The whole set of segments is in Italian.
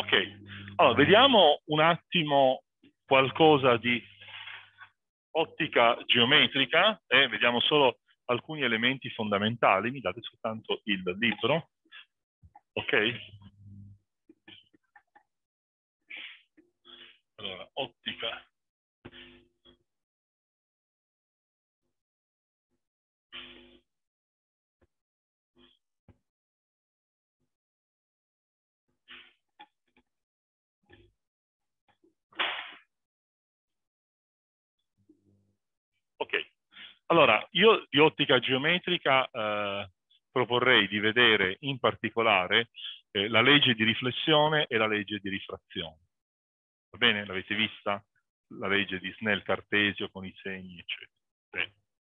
Ok, allora vediamo un attimo qualcosa di ottica geometrica e vediamo solo alcuni elementi fondamentali. Mi date soltanto il libro, ok? Allora, ottica. Ok, allora io di ottica geometrica proporrei di vedere in particolare la legge di riflessione e la legge di rifrazione. Va bene? L'avete vista? La legge di Snell-Cartesio con i segni, eccetera. Bene.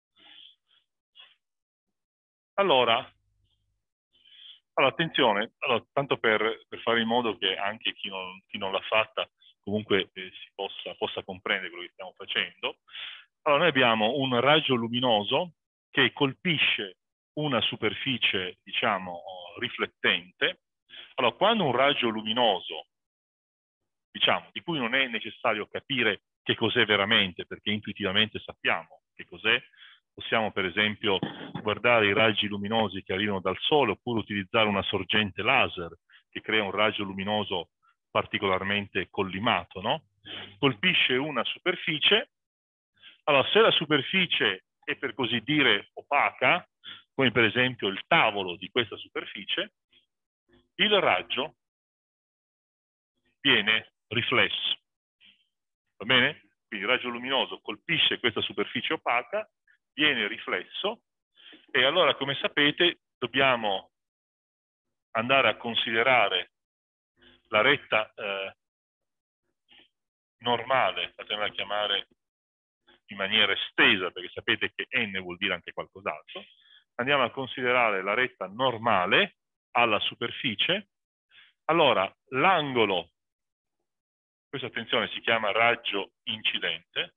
Allora, attenzione, tanto per fare in modo che anche chi non l'ha fatta comunque si possa comprendere quello che stiamo facendo. Allora, noi abbiamo un raggio luminoso che colpisce una superficie, diciamo, riflettente. Allora, quando un raggio luminoso, diciamo, di cui non è necessario capire che cos'è veramente, perché intuitivamente sappiamo che cos'è, possiamo per esempio guardare i raggi luminosi che arrivano dal Sole oppure utilizzare una sorgente laser che crea un raggio luminoso particolarmente collimato, no? Colpisce una superficie. Allora, se la superficie è per così dire opaca, come per esempio il tavolo di questa superficie, il raggio viene riflesso. Va bene? Quindi il raggio luminoso colpisce questa superficie opaca, viene riflesso e allora, come sapete, dobbiamo andare a considerare la retta normale, fatemela chiamare in maniera estesa, perché sapete che n vuol dire anche qualcos'altro. Andiamo a considerare la retta normale alla superficie. Allora, l'angolo, questa attenzione si chiama raggio incidente,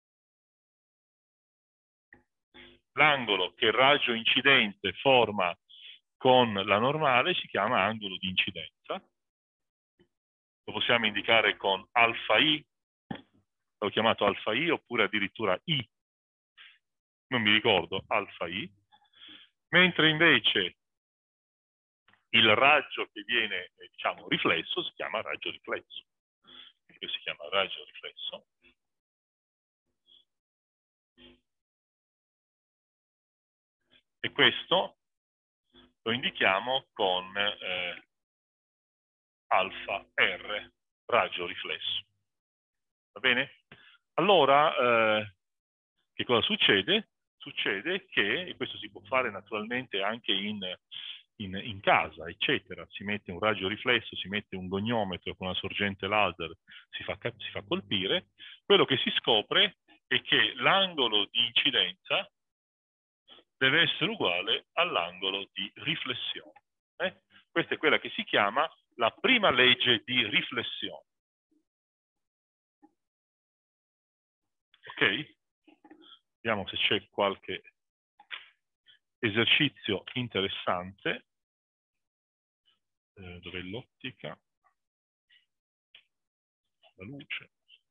l'angolo che il raggio incidente forma con la normale si chiama angolo di incidenza. Lo possiamo indicare con alfa I, l'ho chiamato alfa I oppure addirittura I, non mi ricordo, alfa I, mentre invece il raggio che viene, diciamo, riflesso si chiama raggio riflesso. Questo si chiama raggio riflesso. E questo lo indichiamo con alfa R, raggio riflesso. Va bene? Allora, che cosa succede? Succede che, e questo si può fare naturalmente anche in casa, eccetera, si mette un raggio riflesso, si mette un goniometro con una sorgente laser, si fa colpire, quello che si scopre è che l'angolo di incidenza deve essere uguale all'angolo di riflessione. Questa è quella che si chiama la prima legge di riflessione. Ok? Vediamo se c'è qualche esercizio interessante. Dov'è l'ottica? La luce.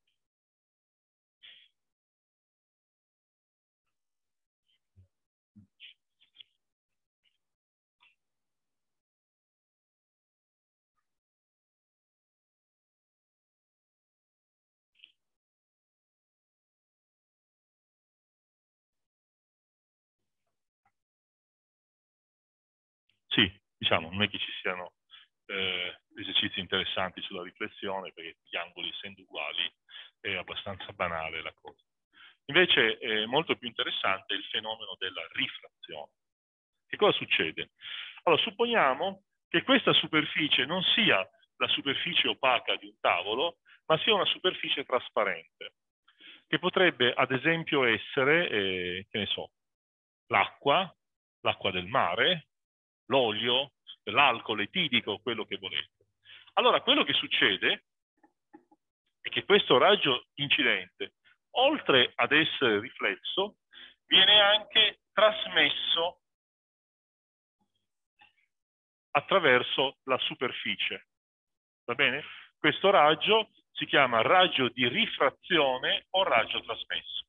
Sì, diciamo, non è che ci siano esercizi interessanti sulla riflessione, perché gli angoli essendo uguali è abbastanza banale la cosa. Invece è molto più interessante il fenomeno della rifrazione. Che cosa succede? Allora, supponiamo che questa superficie non sia la superficie opaca di un tavolo, ma sia una superficie trasparente, che potrebbe ad esempio essere, che ne so, l'acqua del mare, l'olio, l'alcol etilico, quello che volete. Allora, quello che succede è che questo raggio incidente, oltre ad essere riflesso, viene anche trasmesso attraverso la superficie. Va bene? Questo raggio si chiama raggio di rifrazione o raggio trasmesso.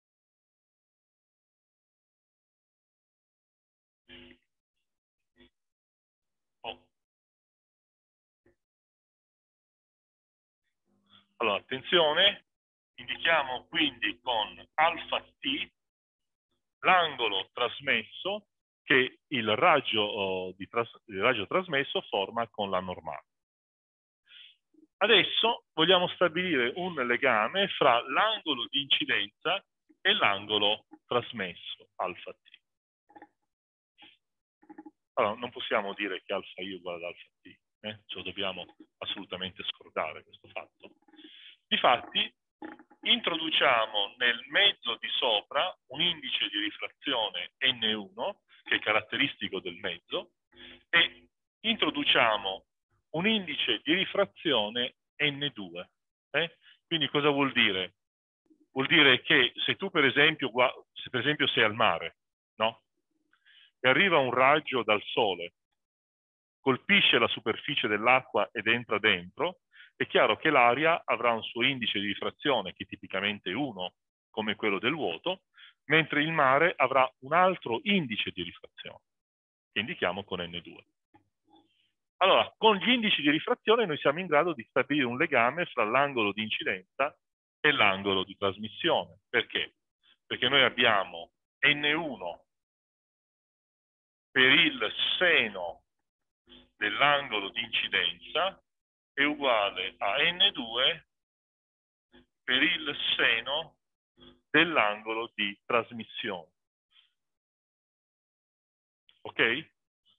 Oh. Allora, attenzione, indichiamo quindi con alfa t l'angolo trasmesso che il raggio trasmesso forma con la normale. Adesso vogliamo stabilire un legame fra l'angolo di incidenza e l'angolo trasmesso, alfa t. Allora, non possiamo dire che alfa i uguale ad alfa t, ce lo dobbiamo assolutamente scordare questo fatto. Difatti, introduciamo nel mezzo di sopra un indice di rifrazione N1, che è caratteristico del mezzo, e introduciamo un indice di rifrazione N2. Quindi cosa vuol dire? Vuol dire che se tu per esempio sei al mare, no? E arriva un raggio dal sole, colpisce la superficie dell'acqua ed entra dentro, è chiaro che l'aria avrà un suo indice di rifrazione, che tipicamente è 1, come quello del vuoto, mentre il mare avrà un altro indice di rifrazione, che indichiamo con N2. Allora, con gli indici di rifrazione noi siamo in grado di stabilire un legame fra l'angolo di incidenza e l'angolo di trasmissione. Perché? Perché noi abbiamo N1 per il seno dell'angolo di incidenza è uguale a N2 per il seno dell'angolo di trasmissione. Ok?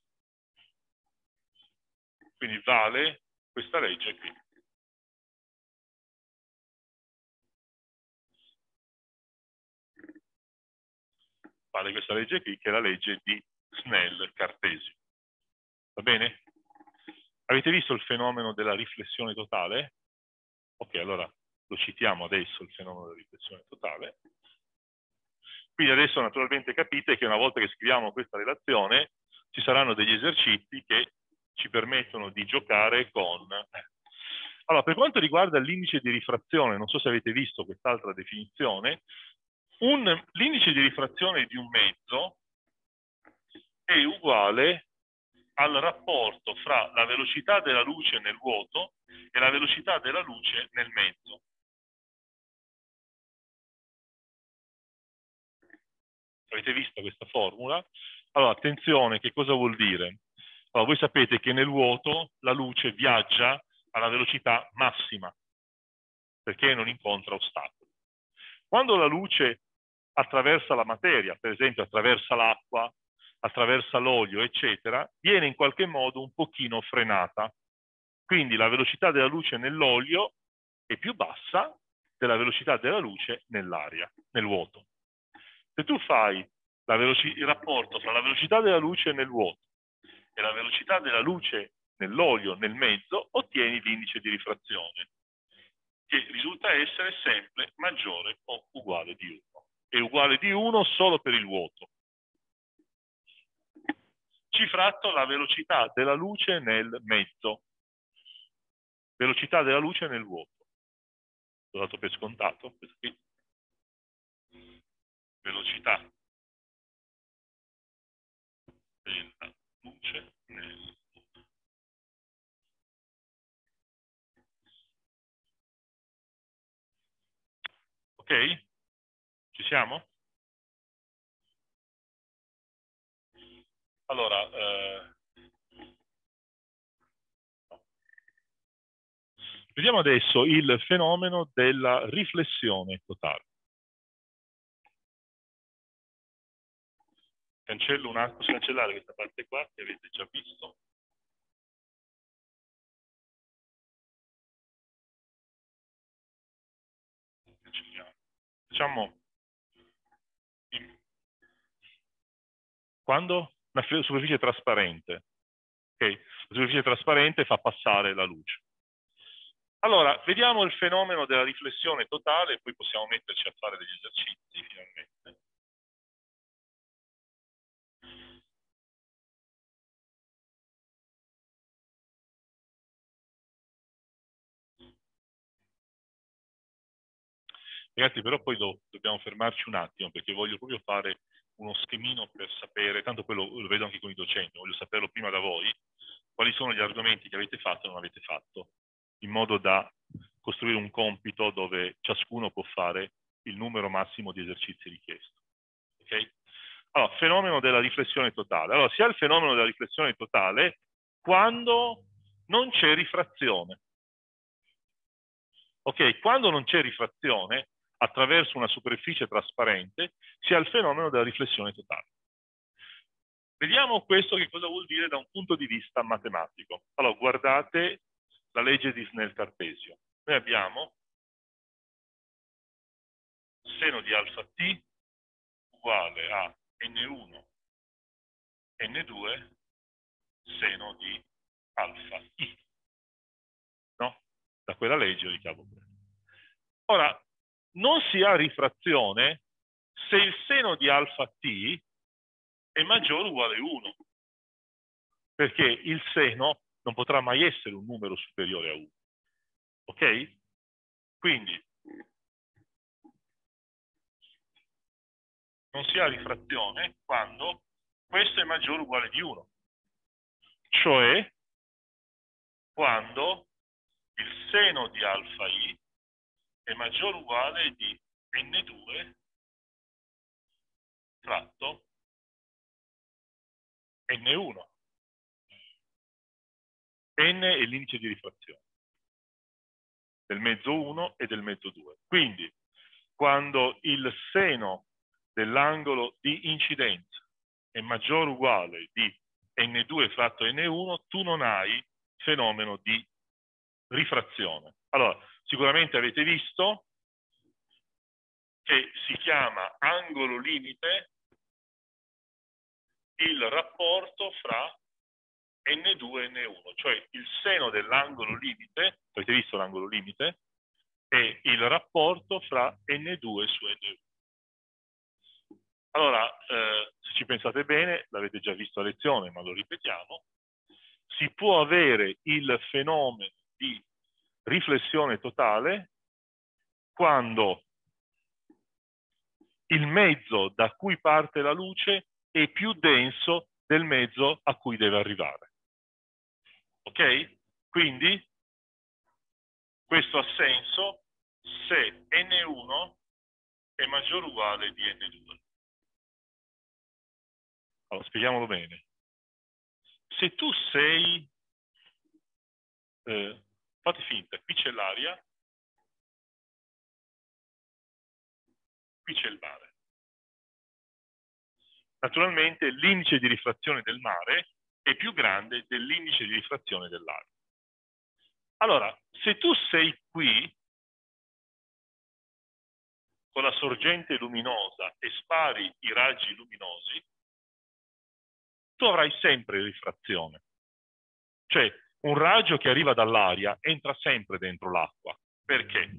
Quindi vale questa legge qui. Vale questa legge qui, che è la legge di Snell-Cartesio. Va bene? Avete visto il fenomeno della riflessione totale? Ok, allora lo citiamo adesso, il fenomeno della riflessione totale. Quindi adesso naturalmente capite che una volta che scriviamo questa relazione ci saranno degli esercizi che ci permettono di giocare con... Allora, per quanto riguarda l'indice di rifrazione, non so se avete visto quest'altra definizione, l'indice di rifrazione di un mezzo è uguale al rapporto fra la velocità della luce nel vuoto e la velocità della luce nel mezzo. Avete visto questa formula? Allora, attenzione, che cosa vuol dire? Allora, voi sapete che nel vuoto la luce viaggia alla velocità massima, perché non incontra ostacoli. Quando la luce attraversa la materia, per esempio attraversa l'acqua, attraversa l'olio, eccetera, viene in qualche modo un pochino frenata. Quindi la velocità della luce nell'olio è più bassa della velocità della luce nell'aria, nel vuoto. Se tu fai il rapporto tra la velocità della luce nel vuoto e la velocità della luce nell'olio nel mezzo, ottieni l'indice di rifrazione, che risulta essere sempre maggiore o uguale di 1. È uguale di 1 solo per il vuoto. Cifrato la velocità della luce nel mezzo. Velocità della luce nel vuoto. L'ho dato per scontato. Velocità della luce nel vuoto. Ok? Ci siamo? Allora, vediamo adesso il fenomeno della riflessione totale. Cancello un attimo, posso cancellare questa parte qua che avete già visto. Cancelliamo. Facciamo quando una superficie trasparente, okay? La superficie trasparente fa passare la luce. Allora, vediamo il fenomeno della riflessione totale e poi possiamo metterci a fare degli esercizi finalmente. Ragazzi, però poi dobbiamo fermarci un attimo, perché voglio proprio fare uno schemino per sapere, tanto quello lo vedo anche con i docenti, voglio saperlo prima da voi, quali sono gli argomenti che avete fatto e non avete fatto, in modo da costruire un compito dove ciascuno può fare il numero massimo di esercizi richiesto. Ok? Allora, fenomeno della riflessione totale. Allora, si ha il fenomeno della riflessione totale quando non c'è rifrazione. Ok? Quando non c'è rifrazione, attraverso una superficie trasparente, si ha il fenomeno della riflessione totale. Vediamo questo che cosa vuol dire da un punto di vista matematico. Allora, guardate la legge di Snell-Cartesio. Noi abbiamo seno di alfa t uguale a n1, n2, seno di alfa i. No? Da quella legge ricavo questo. Ora, non si ha rifrazione se il seno di alfa t è maggiore o uguale a 1, perché il seno non potrà mai essere un numero superiore a 1. Ok? Quindi non si ha rifrazione quando questo è maggiore o uguale di 1, cioè quando il seno di alfa i è maggiore o uguale di n2 tratto n1. N è l'indice di rifrazione del mezzo 1 e del mezzo 2. Quindi, quando il seno dell'angolo di incidenza è maggiore o uguale di n2 fratto n1, tu non hai fenomeno di rifrazione. Allora, sicuramente avete visto che si chiama angolo limite il rapporto fra n2 e n1, cioè il seno dell'angolo limite, avete visto l'angolo limite, è il rapporto fra n2 su n1. Allora, se ci pensate bene, l'avete già visto a lezione, ma lo ripetiamo, si può avere il fenomeno di riflessione totale quando il mezzo da cui parte la luce è più denso del mezzo a cui deve arrivare. Ok? Quindi questo ha senso se n1 è maggiore o uguale di n2. Allora, spieghiamolo bene. Se tu sei, fate finta, qui c'è l'aria, qui c'è il mare. Naturalmente l'indice di rifrazione del mare è più grande dell'indice di rifrazione dell'aria. Allora, se tu sei qui con la sorgente luminosa e spari i raggi luminosi, tu avrai sempre rifrazione. Cioè, un raggio che arriva dall'aria entra sempre dentro l'acqua. Perché?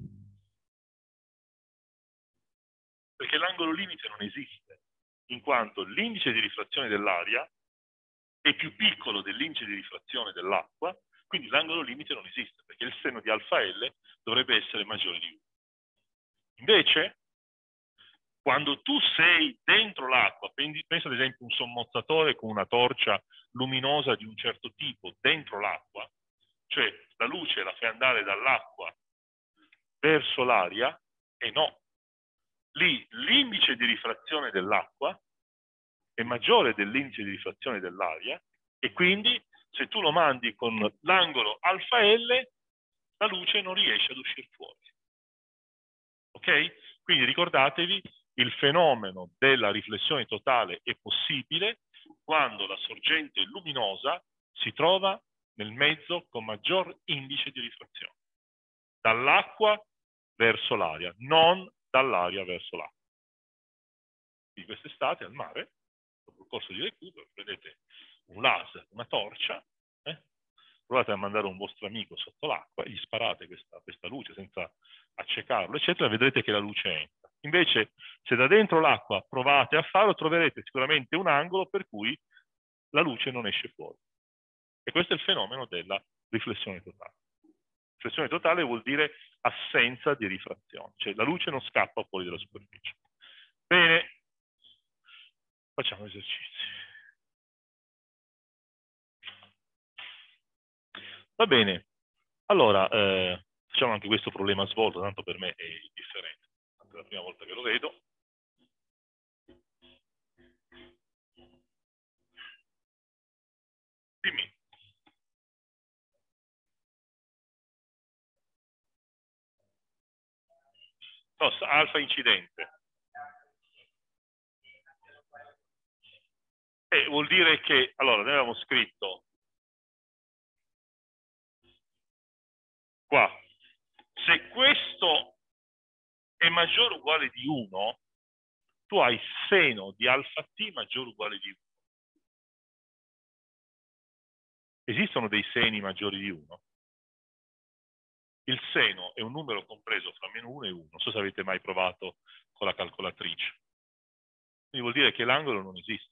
Perché l'angolo limite non esiste, in quanto l'indice di rifrazione dell'aria è più piccolo dell'indice di rifrazione dell'acqua, quindi l'angolo limite non esiste, perché il seno di alfa L dovrebbe essere maggiore di 1. Invece, quando tu sei dentro l'acqua, pensa ad esempio a un sommozzatore con una torcia luminosa di un certo tipo dentro l'acqua, cioè la luce la fai andare dall'acqua verso l'aria, e no. Lì l'indice di rifrazione dell'acqua è maggiore dell'indice di rifrazione dell'aria e quindi se tu lo mandi con l'angolo alfa L, la luce non riesce ad uscire fuori. Ok? Quindi ricordatevi, il fenomeno della riflessione totale è possibile quando la sorgente luminosa si trova nel mezzo con maggior indice di rifrazione. Dall'acqua verso l'aria, non dall'aria verso l'acqua. Quindi quest'estate al mare, dopo il corso di recupero, prendete un laser, una torcia, provate a mandare un vostro amico sotto l'acqua e gli sparate questa luce senza accecarlo, eccetera, vedrete che la luce entra. Invece, se da dentro l'acqua provate a farlo, troverete sicuramente un angolo per cui la luce non esce fuori. E questo è il fenomeno della riflessione totale. Riflessione totale vuol dire assenza di rifrazione, cioè la luce non scappa fuori dalla superficie. Bene, facciamo esercizi. Va bene, allora facciamo anche questo problema svolto, tanto per me è indifferente, tanto è la prima volta che lo vedo. Dimmi. No, alfa incidente. Vuol dire che, allora, noi avevamo scritto qua, se questo è maggiore o uguale di 1, tu hai seno di alfa t maggiore o uguale di 1. Esistono dei seni maggiori di 1? Il seno è un numero compreso fra -1 e 1. Non so se avete mai provato con la calcolatrice. Quindi vuol dire che l'angolo non esiste.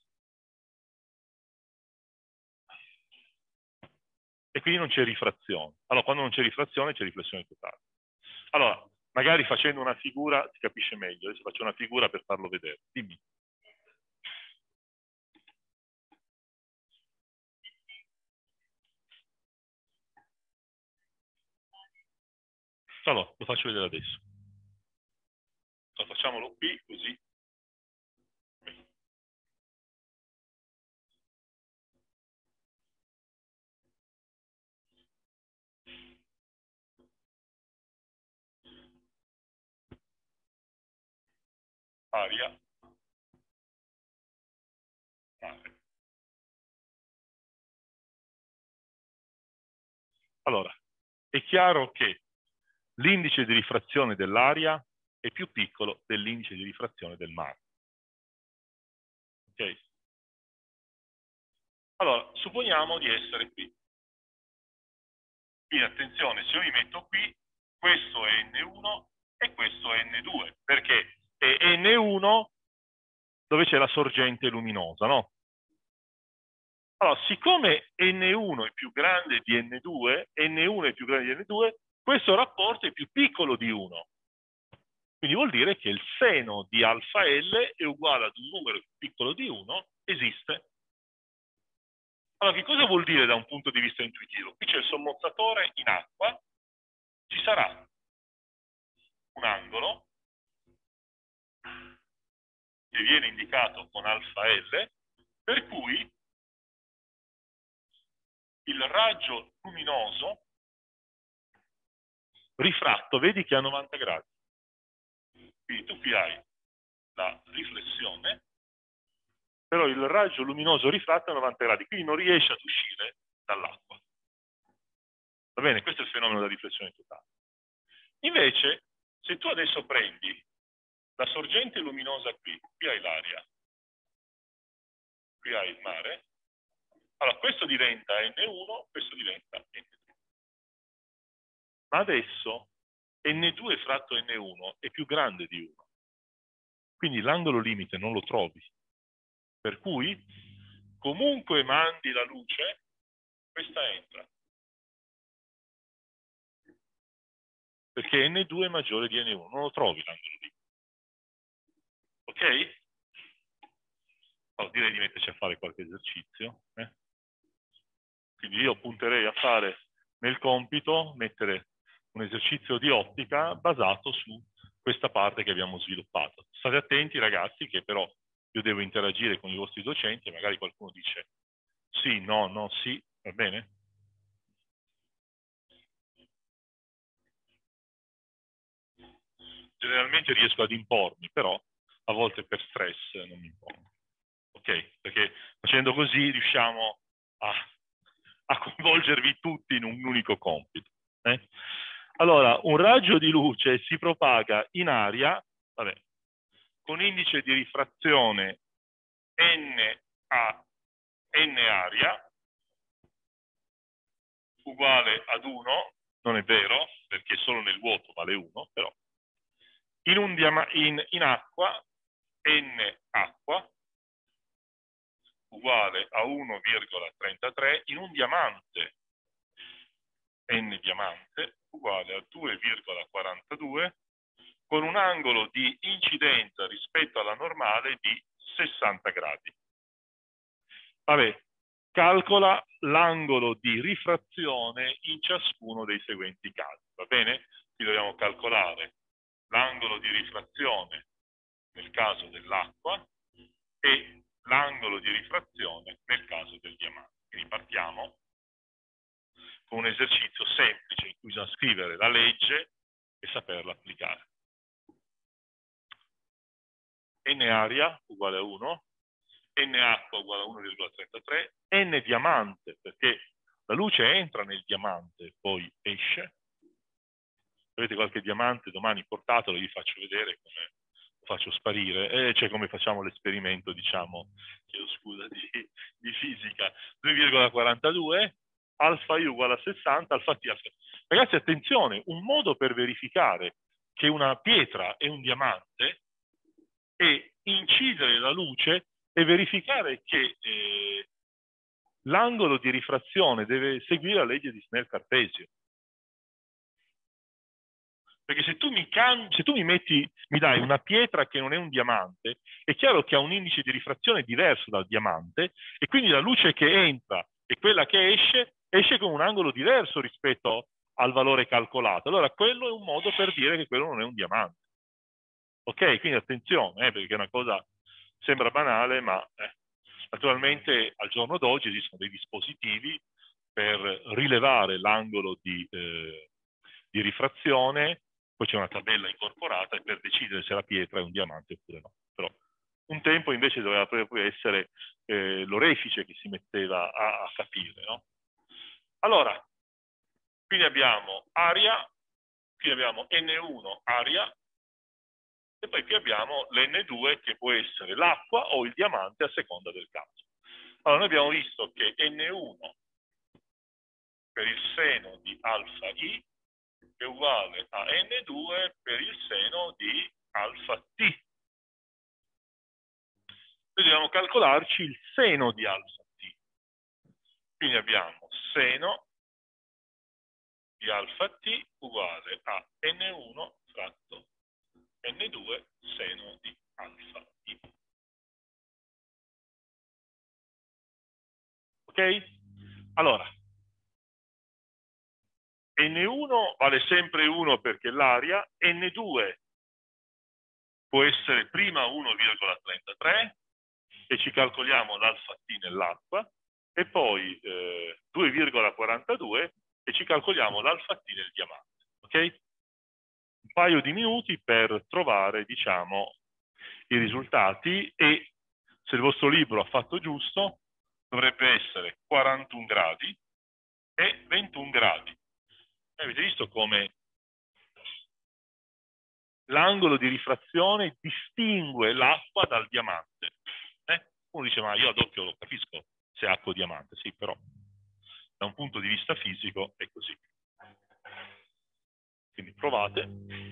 E quindi non c'è rifrazione. Allora, quando non c'è rifrazione, c'è riflessione totale. Allora, magari facendo una figura si capisce meglio. Adesso faccio una figura per farlo vedere. Dimmi. Allora, lo faccio vedere adesso. Allora, facciamolo qui, così. Aria. Mare. Allora, è chiaro che l'indice di rifrazione dell'aria è più piccolo dell'indice di rifrazione del mare. Ok? Allora, supponiamo di essere qui. Quindi attenzione, se io mi metto qui, questo è N1 e questo è N2, perché è N1 dove c'è la sorgente luminosa, no? Allora, siccome N1 è più grande di N2, N1 è più grande di N2, questo rapporto è più piccolo di 1. Quindi vuol dire che il seno di alfa L è uguale ad un numero più piccolo di 1, esiste. Allora, che cosa vuol dire da un punto di vista intuitivo? Qui c'è il sommozzatore in acqua, ci sarà un angolo che viene indicato con alfa L, per cui il raggio luminoso rifratto, vedi che è a 90 gradi. Quindi tu qui hai la riflessione, però il raggio luminoso rifratto è a 90 gradi, quindi non riesce ad uscire dall'acqua. Va bene? Questo è il fenomeno della riflessione totale. Invece, se tu adesso prendi la sorgente luminosa qui hai l'aria, qui hai il mare, allora questo diventa N1, questo diventa N2. Ma adesso N2 fratto N1 è più grande di 1. Quindi l'angolo limite non lo trovi. Per cui, comunque mandi la luce, questa entra. Perché N2 è maggiore di N1, non lo trovi l'angolo limite. Ok? Allora, direi di metterci a fare qualche esercizio. Quindi io punterei a fare nel compito, mettere un esercizio di ottica basato su questa parte che abbiamo sviluppato. State attenti ragazzi che però io devo interagire con i vostri docenti e magari qualcuno dice sì, no, no, sì, va bene? Generalmente riesco ad impormi, però a volte per stress non mi impongo. Ok? Perché facendo così riusciamo a coinvolgervi tutti in un unico compito. Allora, un raggio di luce si propaga in aria, vabbè, con indice di rifrazione N aria uguale ad 1, non è vero, perché solo nel vuoto vale 1, però in acqua N acqua uguale a 1,33, in un diamante N n diamante uguale a 2,42 con un angolo di incidenza rispetto alla normale di 60 gradi. Vabbè, calcola l'angolo di rifrazione in ciascuno dei seguenti casi, va bene? Qui dobbiamo calcolare l'angolo di rifrazione nel caso dell'acqua e l'angolo di rifrazione nel caso del diamante. Quindi partiamo con un esercizio semplice in cui bisogna scrivere la legge e saperla applicare. N aria uguale a 1, N acqua uguale a 1,33, N diamante, perché la luce entra nel diamante, poi esce. Se avete qualche diamante domani portatelo, vi faccio vedere come lo faccio sparire, cioè come facciamo l'esperimento, diciamo, chiedo scusa, di fisica. 2,42, alfa I uguale a 60, alfa T. Ragazzi, attenzione, un modo per verificare che una pietra è un diamante è incidere la luce e verificare che l'angolo di rifrazione deve seguire la legge di Snell-Cartesio. Perché se tu mi dai una pietra che non è un diamante, è chiaro che ha un indice di rifrazione diverso dal diamante e quindi la luce che entra e quella che esce con un angolo diverso rispetto al valore calcolato. Allora quello è un modo per dire che quello non è un diamante. Ok? Quindi attenzione, perché è una cosa sembra banale, ma naturalmente al giorno d'oggi esistono dei dispositivi per rilevare l'angolo di rifrazione, poi c'è una tabella incorporata e per decidere se la pietra è un diamante oppure no. Però un tempo invece doveva proprio essere l'orefice che si metteva a capire, no? Allora, quindi abbiamo aria, qui abbiamo N1 aria, e poi qui abbiamo l'N2 che può essere l'acqua o il diamante a seconda del caso. Allora, noi abbiamo visto che N1 per il seno di alfa I è uguale a N2 per il seno di alfa T. Quindi dobbiamo calcolarci il seno di alfa T. Quindi abbiamo seno di alfa T uguale a N1 fratto N2 seno di alfa I. Ok? Allora, N1 vale sempre 1 perché è l'aria, N2 può essere prima 1,33 e ci calcoliamo l'alfa T nell'acqua e poi 2,42 e ci calcoliamo l'alfa T nel diamante. Ok? Un paio di minuti per trovare, diciamo, i risultati e se il vostro libro ha fatto giusto dovrebbe essere 41 gradi e 21 gradi. Avete visto come l'angolo di rifrazione distingue l'acqua dal diamante. Uno dice, ma io ad occhio lo capisco se è acqua o diamante. Sì, però da un punto di vista fisico è così. Quindi provate.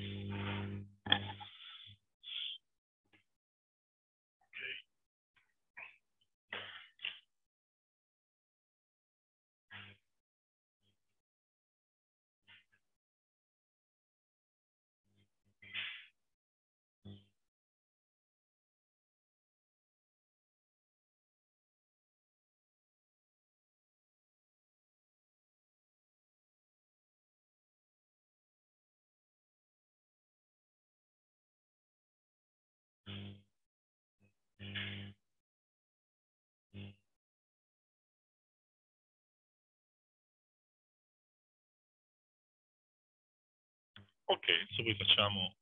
Ok, adesso poi facciamo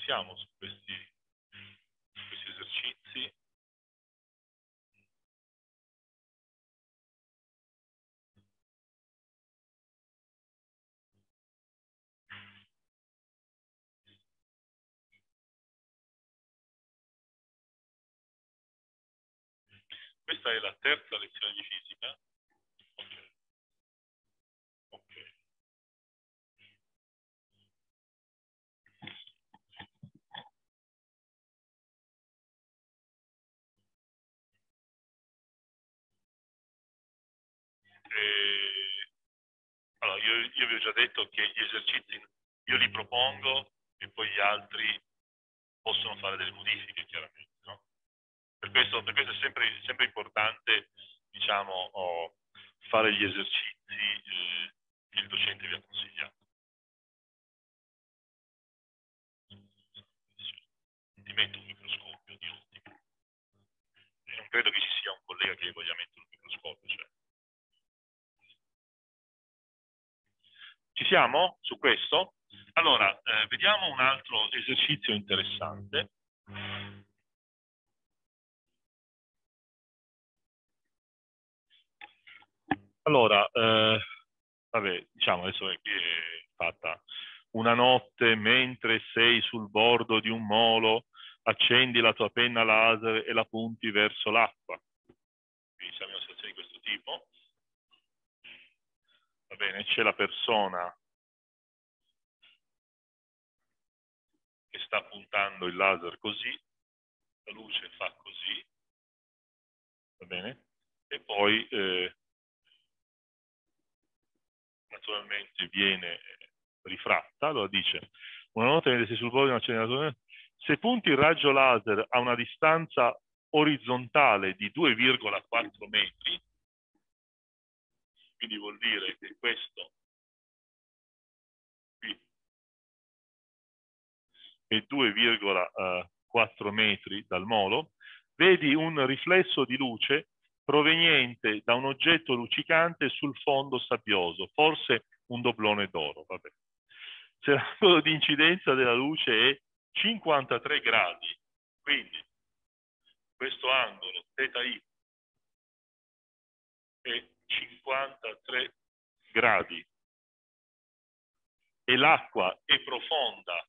siamo su questi esercizi. Questa è la terza lezione di fisica. Ok. Ok. Allora, io vi ho già detto che gli esercizi io li propongo e poi gli altri possono fare delle modifiche, chiaramente, no? Per questo è sempre importante, diciamo, fare gli esercizi che il docente vi ha consigliato. Ti metto un microscopio di ottica. E non credo che ci sia un collega che voglia mettere un microscopio. Cioè. Ci siamo su questo? Allora, vediamo un altro esercizio interessante. Allora, vabbè, diciamo adesso qui è fatta una notte mentre sei sul bordo di un molo, accendi la tua penna laser e la punti verso l'acqua. Quindi siamo in una situazione di questo tipo. Va bene, c'è la persona che sta puntando il laser così, la luce fa così, va bene? E poi naturalmente viene rifratta. Allora dice, una notte mentre sei sul bordo di un acceleratore, se punti il raggio laser a una distanza orizzontale di 2,4 metri, quindi vuol dire che questo qui è 2,4 metri dal molo, vedi un riflesso di luce proveniente da un oggetto luccicante sul fondo sabbioso, forse un doblone d'oro. Vabbè. Se l'angolo di incidenza della luce è 53 gradi, quindi questo angolo θi è 53 gradi e l'acqua è profonda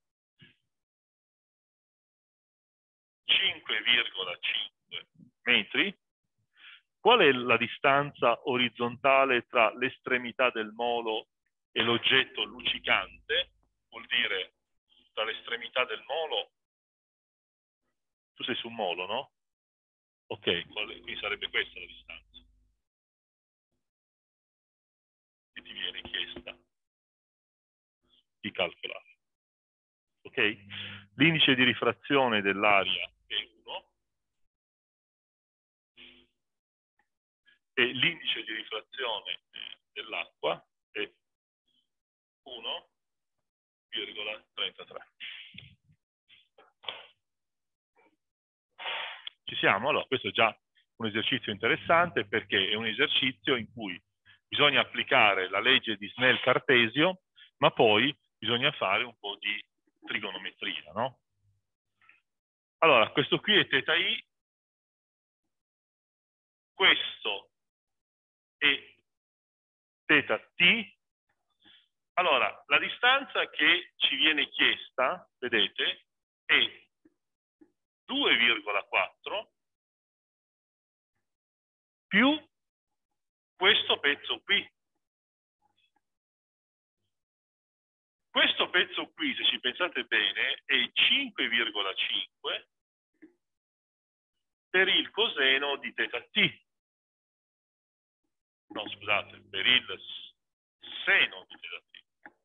5,5 metri, qual è la distanza orizzontale tra l'estremità del molo e l'oggetto luccicante? Vuol dire tra l'estremità del molo, tu sei su un molo, no? Ok, quindi sarebbe questa la distanza che ti viene chiesta di calcolare. Ok? L'indice di rifrazione dell'aria è 1 e l'indice di rifrazione dell'acqua è 1,33. Ci siamo? Allora, questo è già un esercizio interessante perché è un esercizio in cui bisogna applicare la legge di Snell-Cartesio, ma poi bisogna fare un po' di trigonometria, no? Allora, questo qui è θi, questo è θt. Allora, la distanza che ci viene chiesta, vedete, è 2,4 più questo pezzo qui. Questo pezzo qui, se ci pensate bene, è 5,5 per il coseno di θt. No, scusate, per il seno di θt.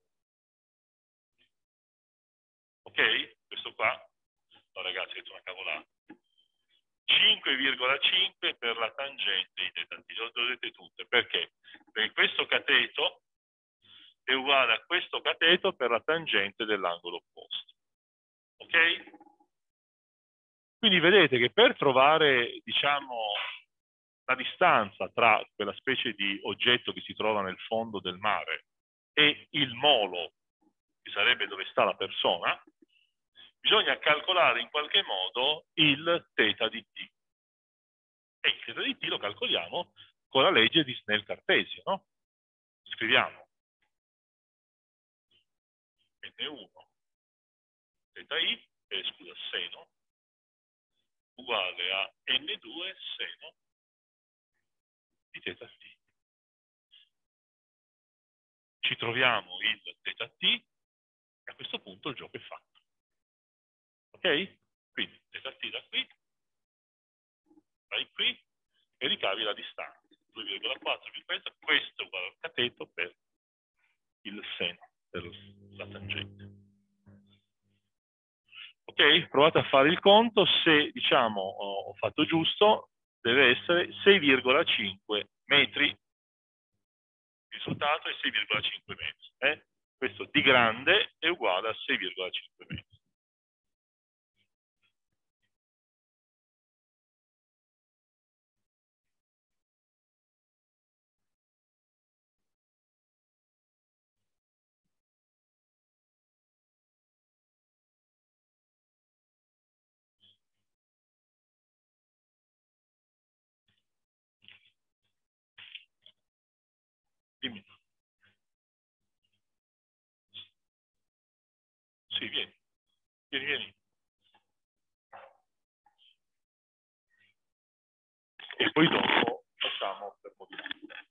Ok? Questo qua, no ragazzi, è una cavolata. 5,5 per la tangente di θt. Lo vedete tutte. Perché? Perché questo cateto è uguale a questo cateto per la tangente dell'angolo opposto. Ok? Quindi vedete che per trovare, diciamo, la distanza tra quella specie di oggetto che si trova nel fondo del mare e il molo, che sarebbe dove sta la persona, bisogna calcolare in qualche modo il θ di t. E il θ di t lo calcoliamo con la legge di Snell-Cartesio, no? Scriviamo N1 θi, scusa, seno, uguale a N2 seno di θt. Ci troviamo il θt e a questo punto il gioco è fatto. Ok? Quindi θt da qui, vai qui e ricavi la distanza. 2,4, questo è uguale al cateto per il seno, per la tangente. Ok? Provate a fare il conto, se diciamo ho fatto giusto, deve essere 6,5 metri. Il risultato è 6,5 metri. Questo di grande è uguale a 6,5 metri. Dimmi. Sì, vieni. Vieni. E poi dopo facciamo per modificare.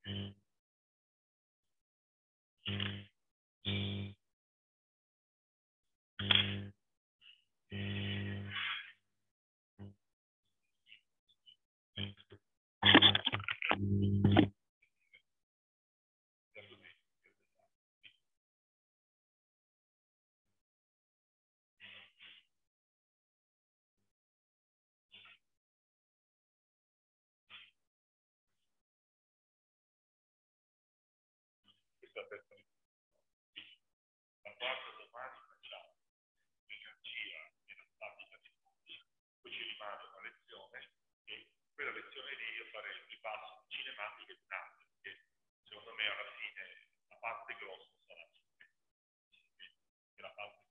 Questa persona, la quarta domani facciamo energia e la statica di punti, poi ci rimane una lezione e quella lezione lì io farei un ripasso di cinematica e dinamica, perché secondo me alla fine la parte grossa sarà la parte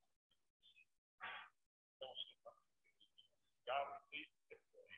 altri e poi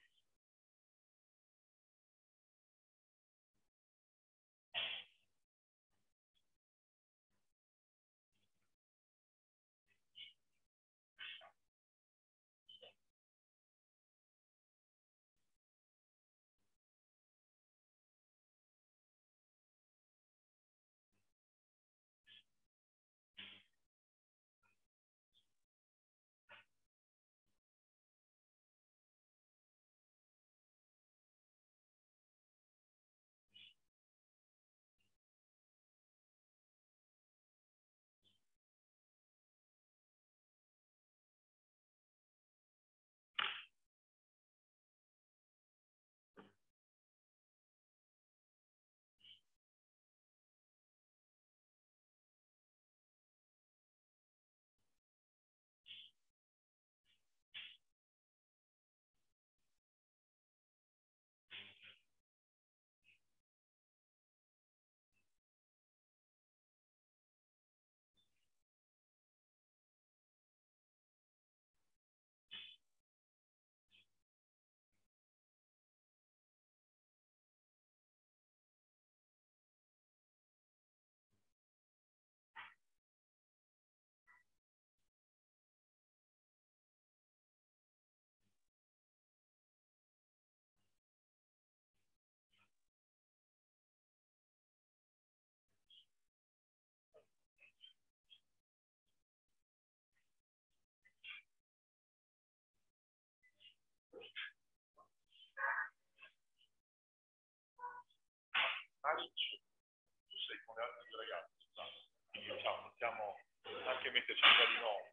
tu sei con le altre due ragazze, quindi diciamo, possiamo anche metterci tra di noi.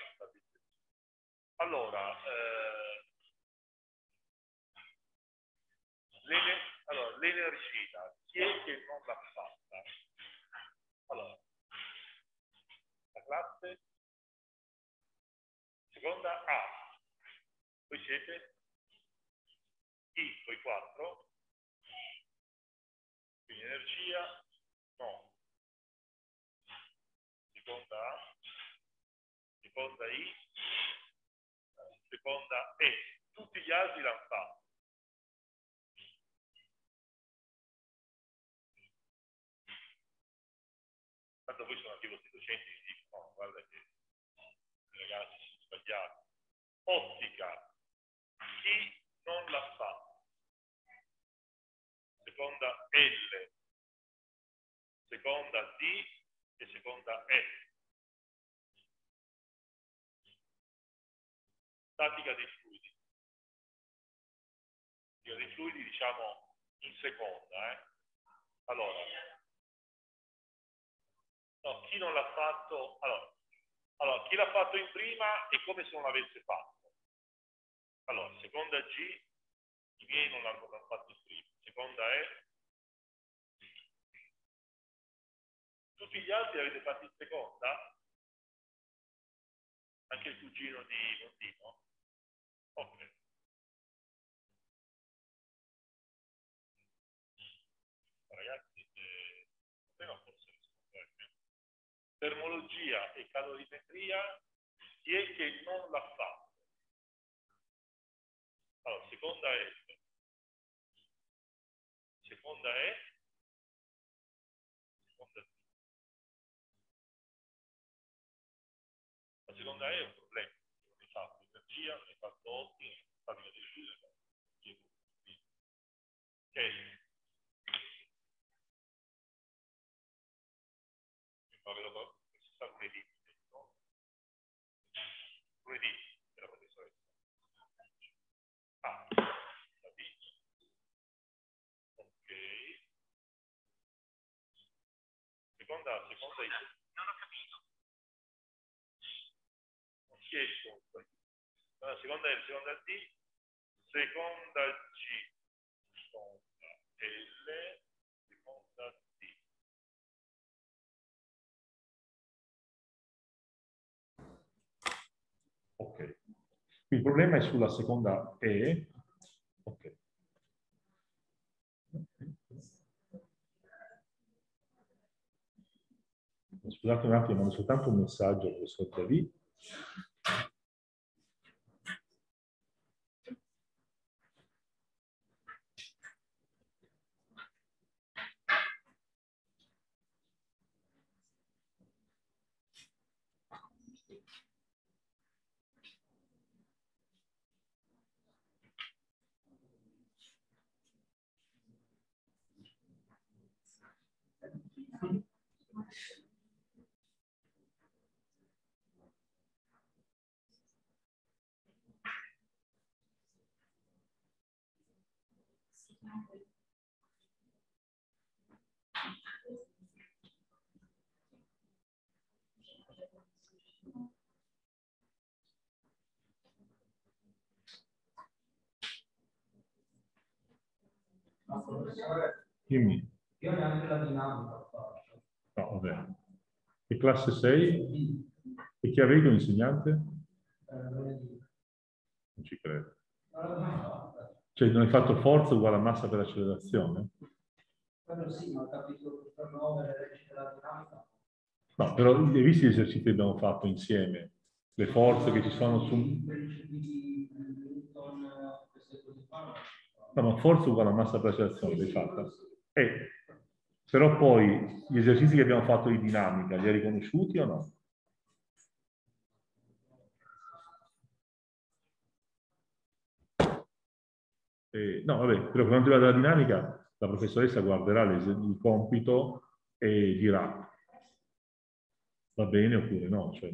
Allora, l'energia, chi è che non l'ha fatta? Allora, la classe seconda A, voi siete? I, voi 4, quindi energia, no. Seconda A, seconda I, seconda E. Tutti gli altri l'hanno fatto. Tanto voi sono anche i vostri docenti che dicono, no, guarda che i ragazzi sono sbagliati. Ottica, chi non l'ha fatto? Seconda L, seconda D e seconda E. Statica dei fluidi. Statica dei fluidi diciamo in seconda. Allora, no, chi non l'ha fatto? Allora, chi l'ha fatto in prima è come se non l'avesse fatto. Allora, seconda G, i miei non l'hanno fatto in prima. Seconda E, tutti gli altri avete fatto in seconda? Anche il cugino di Mondino? Ok. Ragazzi, non posso rispondere. Termologia e calorimetria, chi è che non l'ha fatto? Allora, seconda F, seconda E, seconda T. La seconda E è un problema, non hai fatto energia, non hai fatto ottica, non hai fatto delle sciure, ok. seconda I. Non ho capito. Non si esce. La seconda L, seconda D, seconda G, seconda L, seconda D. Ok. Il problema è sulla seconda E. Ok. Scusate un attimo, mando soltanto un messaggio al professor David. Dimmi. Io neanche la dinamica faccio. No, vabbè. E classe 6? E chi avevi un insegnante? Non ci credo. Cioè non hai fatto forza uguale a massa per accelerazione? Quello sì, ma ho capito per muovere le leggi della dinamica. No, però hai visto gli esercizi che abbiamo fatto insieme? Le forze che ci sono su... I principi di Newton, queste cose qua. No, ma forza uguale a massa per accelerazione, l'hai fatta? Però poi gli esercizi che abbiamo fatto di dinamica, li hai riconosciuti o no? No, vabbè, però per quanto riguarda la dinamica, la professoressa guarderà il compito e dirà va bene oppure no, cioè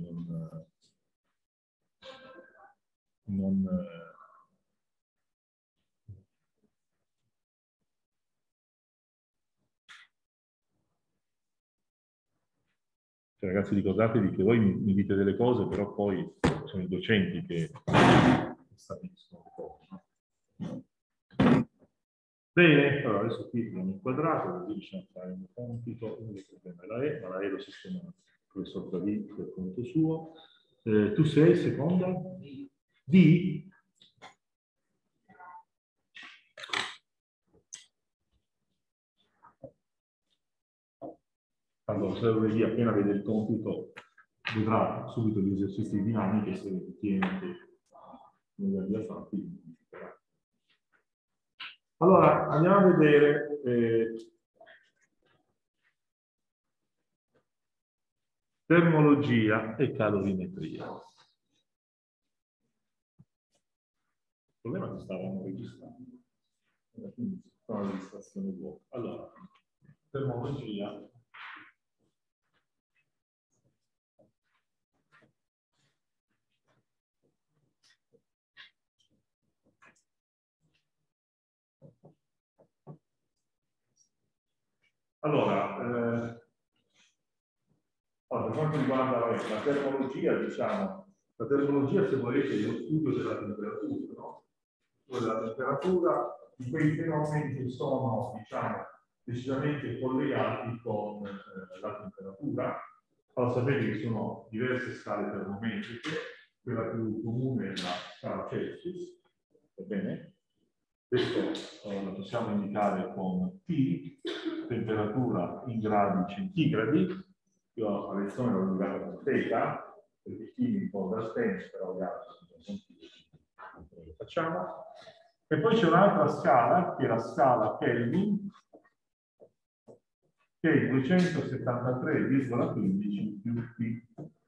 cioè, ragazzi, ricordatevi che voi mi dite delle cose, però poi sono i docenti che stabiliscono le cose. No? Bene, allora adesso qui abbiamo inquadrato, così riusciamo a fare un compito, uno dei problemi è la E, ma la E lo sistema il professor David per conto suo. Tu sei seconda? D? Allora, se lunedì appena vede il compito, vedrà subito gli esercizi di dinamica, se ritiene che non li abbia fatti. Allora, andiamo a vedere termologia e calorimetria. Il problema è che stavamo registrando, quindi fa una registrazione vuota. Allora, termologia. Allora, per quanto riguarda la termologia, diciamo, la termologia, se volete, è lo studio della temperatura, no? Della temperatura, di quei fenomeni che sono, diciamo, decisamente collegati con la temperatura. Allora, sapete che sono diverse scale termometriche, quella più comune è la scala Celsius, va bene? Questo lo possiamo indicare con T, temperatura in gradi centigradi. Io a lezione l'ho indicato con θ, perché T mi ricorda Stens, però gli altri sono T, lo facciamo. E poi c'è un'altra scala, che è la scala Kelvin, che è 273,15 più T.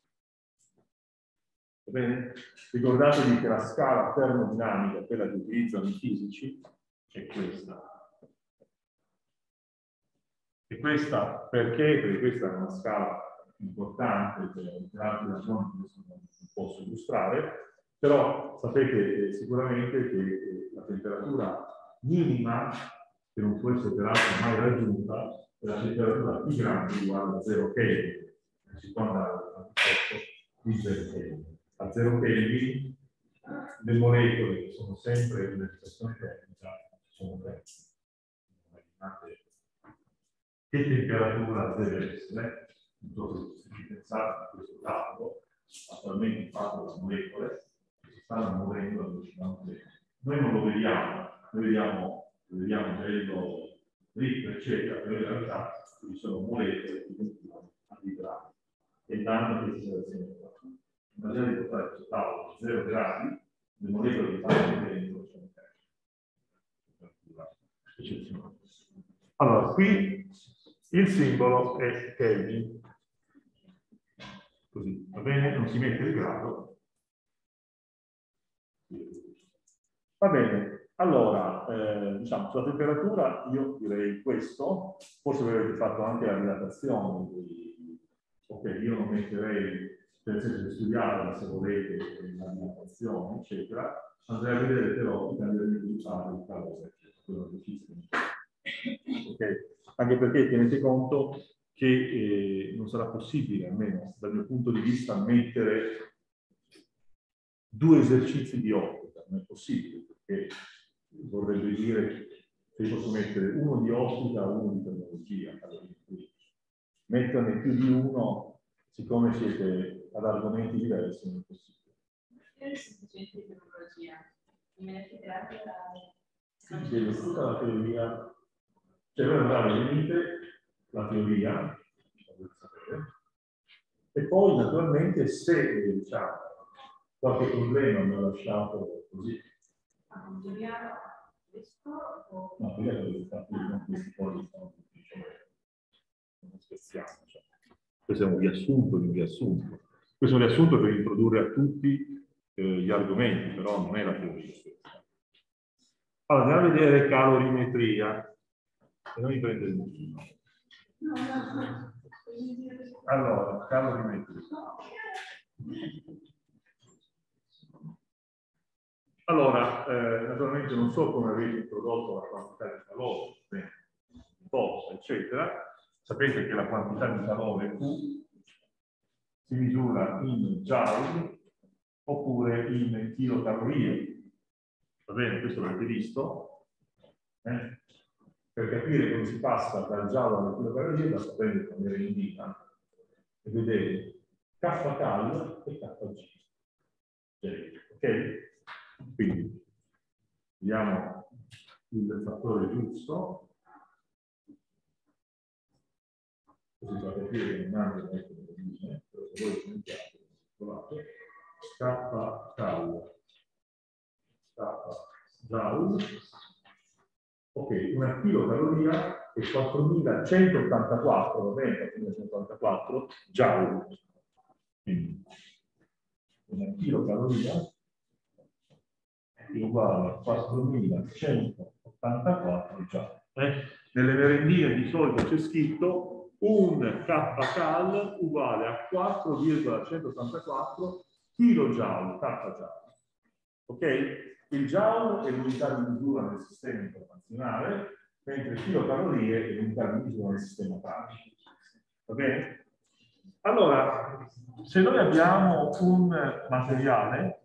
Va bene? Ricordatevi che la scala termodinamica, quella che utilizzano i fisici, è questa. E questa perché? Perché questa è una scala importante per altre ragioni che adesso non posso illustrare, però sapete sicuramente che la temperatura minima, che non può essere peraltro mai raggiunta, la temperatura più grande uguale a 0 Kelvin. Si può andare al di 0 Kelvin. A 0 Kelvin le molecole che sono sempre in situazione termica sono terze. Immaginate che temperatura deve essere. Non so se ci pensate a questo tavolo, attualmente fatto da molecole che si stanno muovendo velocemente. Noi non lo vediamo, noi vediamo bello dritto, eccetera, però in realtà ci sono molecole che continuano a vibrare e danno queste situazioni qua. Immaginate di portare questo tavolo a 0 gradi, le molecole che stanno dentro sono eccezionali. Allora, qui il simbolo è Kelvin. Così, va bene? Non si mette il grado. Va bene, allora, diciamo, sulla temperatura io direi questo, forse avete fatto anche la dilatazione, ok, io non metterei, nel senso di studiarla se volete, la dilatazione, eccetera, andrei a vedere però i cambiamenti di fase di calore, quello che esiste. Ok, anche perché tenete conto che non sarà possibile, almeno dal mio punto di vista, mettere 2 esercizi di ottica, non è possibile, perché vorrebbe dire che posso mettere uno di ottica e uno di terminologia. Metterne più di uno, siccome siete ad argomenti diversi, non è possibile. Perché semplicemente di terminologia? Mi mettete anche Tutta la teoria, cioè noi andiamo all'inizio la teoria, e poi naturalmente se diciamo qualche problema mi ha lasciato così. Ma questo o... No, qui è non questi poi non spezziamo. Cioè. Questo è un riassunto di un riassunto. Questo è un riassunto per introdurre a tutti gli argomenti, però non è la teoria stessa. Allora, andiamo a vedere calorimetria. E non mi prende il nessuno. Allora, calorimetria. Allora, naturalmente non so come avete introdotto la quantità di calore, posta, eccetera. Sapete che la quantità di calore Q si misura in joule oppure in chilocalorie. Va bene, questo l'avete visto. Per capire come si passa dal joule alle chilocalorie, basta prendere una merendina e vedere kcal e kg. Ok? Quindi vediamo il fattore giusto, così da capire che non hanno detto le linee, però se voi sentiate, trovate kcal, joule, ok, una chilocaloria è 4184, va bene, 4184 joule, quindi una chilocaloria è uguale a 4184 già. Nelle merendine di solito c'è scritto un kcal uguale a 4,184 kJ, kJ. Ok? Il joule è l'unità di misura nel sistema internazionale, mentre chilocalorie è l'unità di misura nel sistema pratico. Va bene? Allora, se noi abbiamo un materiale,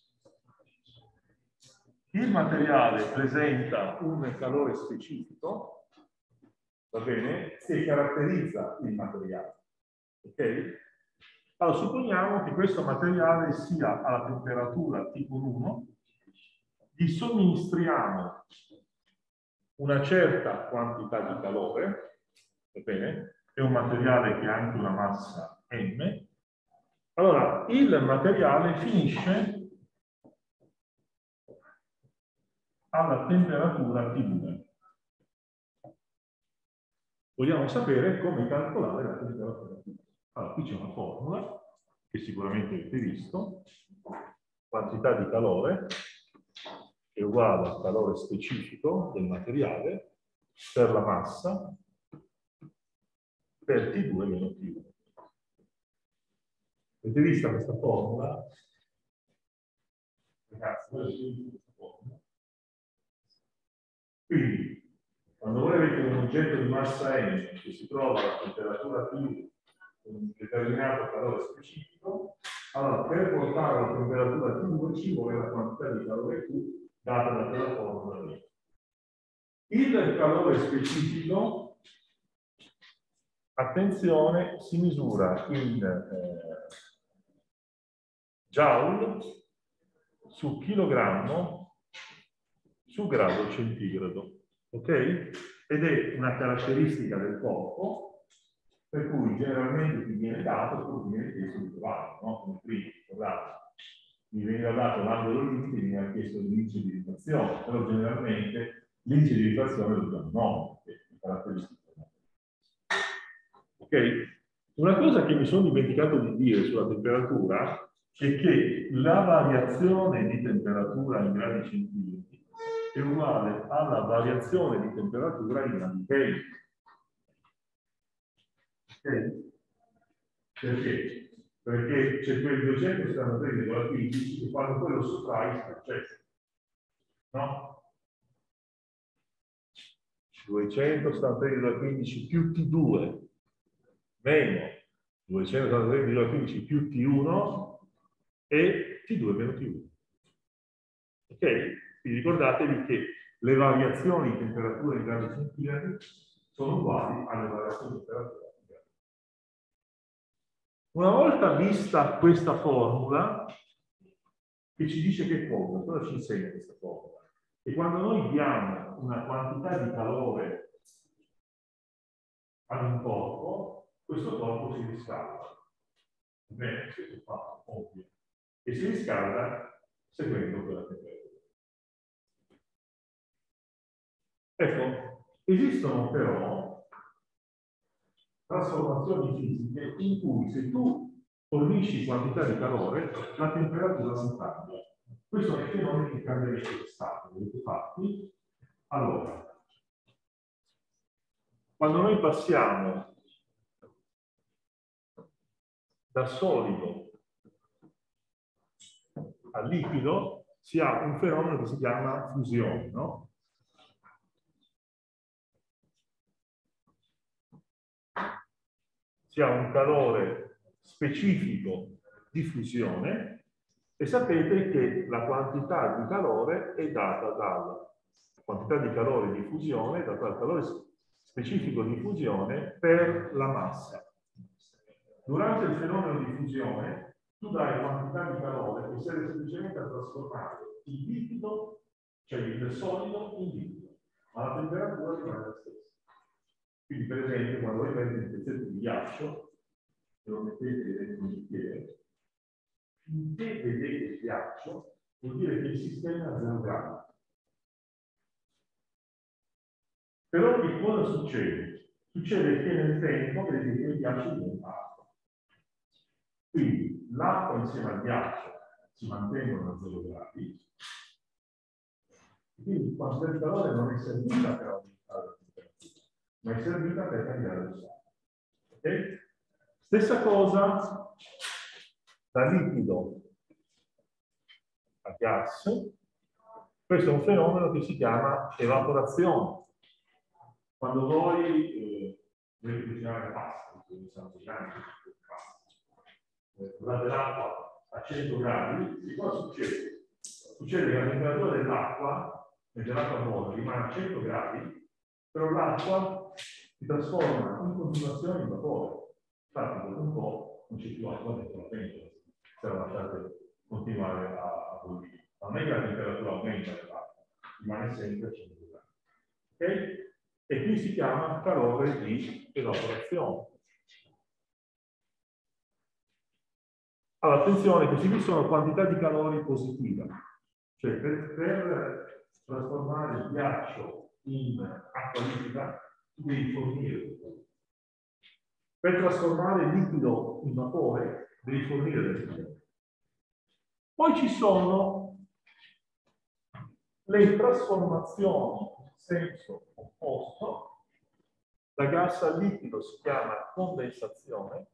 il materiale presenta un calore specifico, va bene, che caratterizza il materiale. Ok? Allora, supponiamo che questo materiale sia alla temperatura tipo 1, gli somministriamo una certa quantità di calore, va bene? È un materiale che ha anche una massa m. Allora, il materiale finisce alla temperatura T2. Vogliamo sapere come calcolare la temperatura T2. Allora, qui c'è una formula che sicuramente avete visto. Quantità di calore è uguale al calore specifico del materiale per la massa per T2 meno T1. Avete visto questa formula? Ragazzi, questa formula. Quindi, Quando voi avete un oggetto di massa m che si trova a temperatura T, un determinato calore specifico, allora per portarlo a temperatura T2 ci vuole la quantità di calore Q data da quella formula lì. Il calore specifico, attenzione, si misura in joule su chilogrammo su grado centigrado, ok? Ed è una caratteristica del corpo per cui generalmente ti viene dato, tu ti viene chiesto di trovarlo, no? Come prima, ricordate, mi veniva dato l'angolo limite, mi viene chiesto l'indice di rifrazione, però generalmente l'indice di rifrazione lo diamo no, perché è caratteristica. Ok? Una cosa che mi sono dimenticato di dire sulla temperatura è che la variazione di temperatura in gradi centigradi è uguale alla variazione di temperatura in gradi Kelvin. Ok? Perché? Perché c'è quel 273,15 che quando poi lo sottrai si accessa. No? 273,15 più T2 meno 273,15 più T1 e T2 meno T1. Ok? Quindi ricordatevi che le variazioni di temperatura in gradi centigradi sono uguali alle variazioni di temperatura in gradi. Una volta vista questa formula, che ci dice che cosa ci insegna questa formula? E quando noi diamo una quantità di calore ad un corpo, questo corpo si riscalda. Bene, questo è fatto, ovvio. E si riscalda seguendo quella temperatura. Ecco, esistono però trasformazioni fisiche in cui se tu fornisci quantità di calore, la temperatura non cambia. Questo è un fenomeno che cambia di stato. Avete fatti? Allora, quando noi passiamo da solido a liquido, si ha un fenomeno che si chiama fusione, no? Si ha un calore specifico di fusione e sapete che la quantità di calore è data dalla quantità di calore di fusione, data dal calore specifico di fusione per la massa. Durante il fenomeno di fusione, tu dai quantità di calore che serve semplicemente a trasformare il liquido, cioè il solido, in liquido, ma la temperatura rimane la stessa. Quindi, per esempio, quando voi prendete un pezzetto di ghiaccio e lo mettete dentro un bicchiere, finché vedete il ghiaccio, vuol dire che il sistema è a 0 gradi. Però che cosa succede? Succede che nel tempo, vedete che il ghiaccio diventa acqua. Quindi l'acqua insieme al ghiaccio si mantengono a 0 gradi, quindi la quantità di calore non è servita per aumentare la temperatura, ma è servita per cambiare lo stato. Okay? Stessa cosa da liquido a gas. Questo è un fenomeno che si chiama evaporazione. Quando voi dovete cucinare pasta, guardate l'acqua a 100 gradi, cosa succede? Succede che la temperatura dell'acqua, dell'acqua buona, rimane a 100 gradi, però l'acqua si trasforma in continuazione in vapore. Infatti, dopo un po' non c'è più acqua dentro la pentola, se la lasciate continuare a bollire. Ma non è che la temperatura aumenta dell'acqua, rimane sempre a 100 gradi. Ok? E qui si chiama calore di evaporazione. Allora, attenzione, che ci sono quantità di calore positiva. Cioè, per trasformare il ghiaccio in acqua liquida, tu devi fornire. Per trasformare il liquido in vapore, devi fornire del calore. Poi ci sono le trasformazioni in senso opposto. Da gas a liquido si chiama condensazione.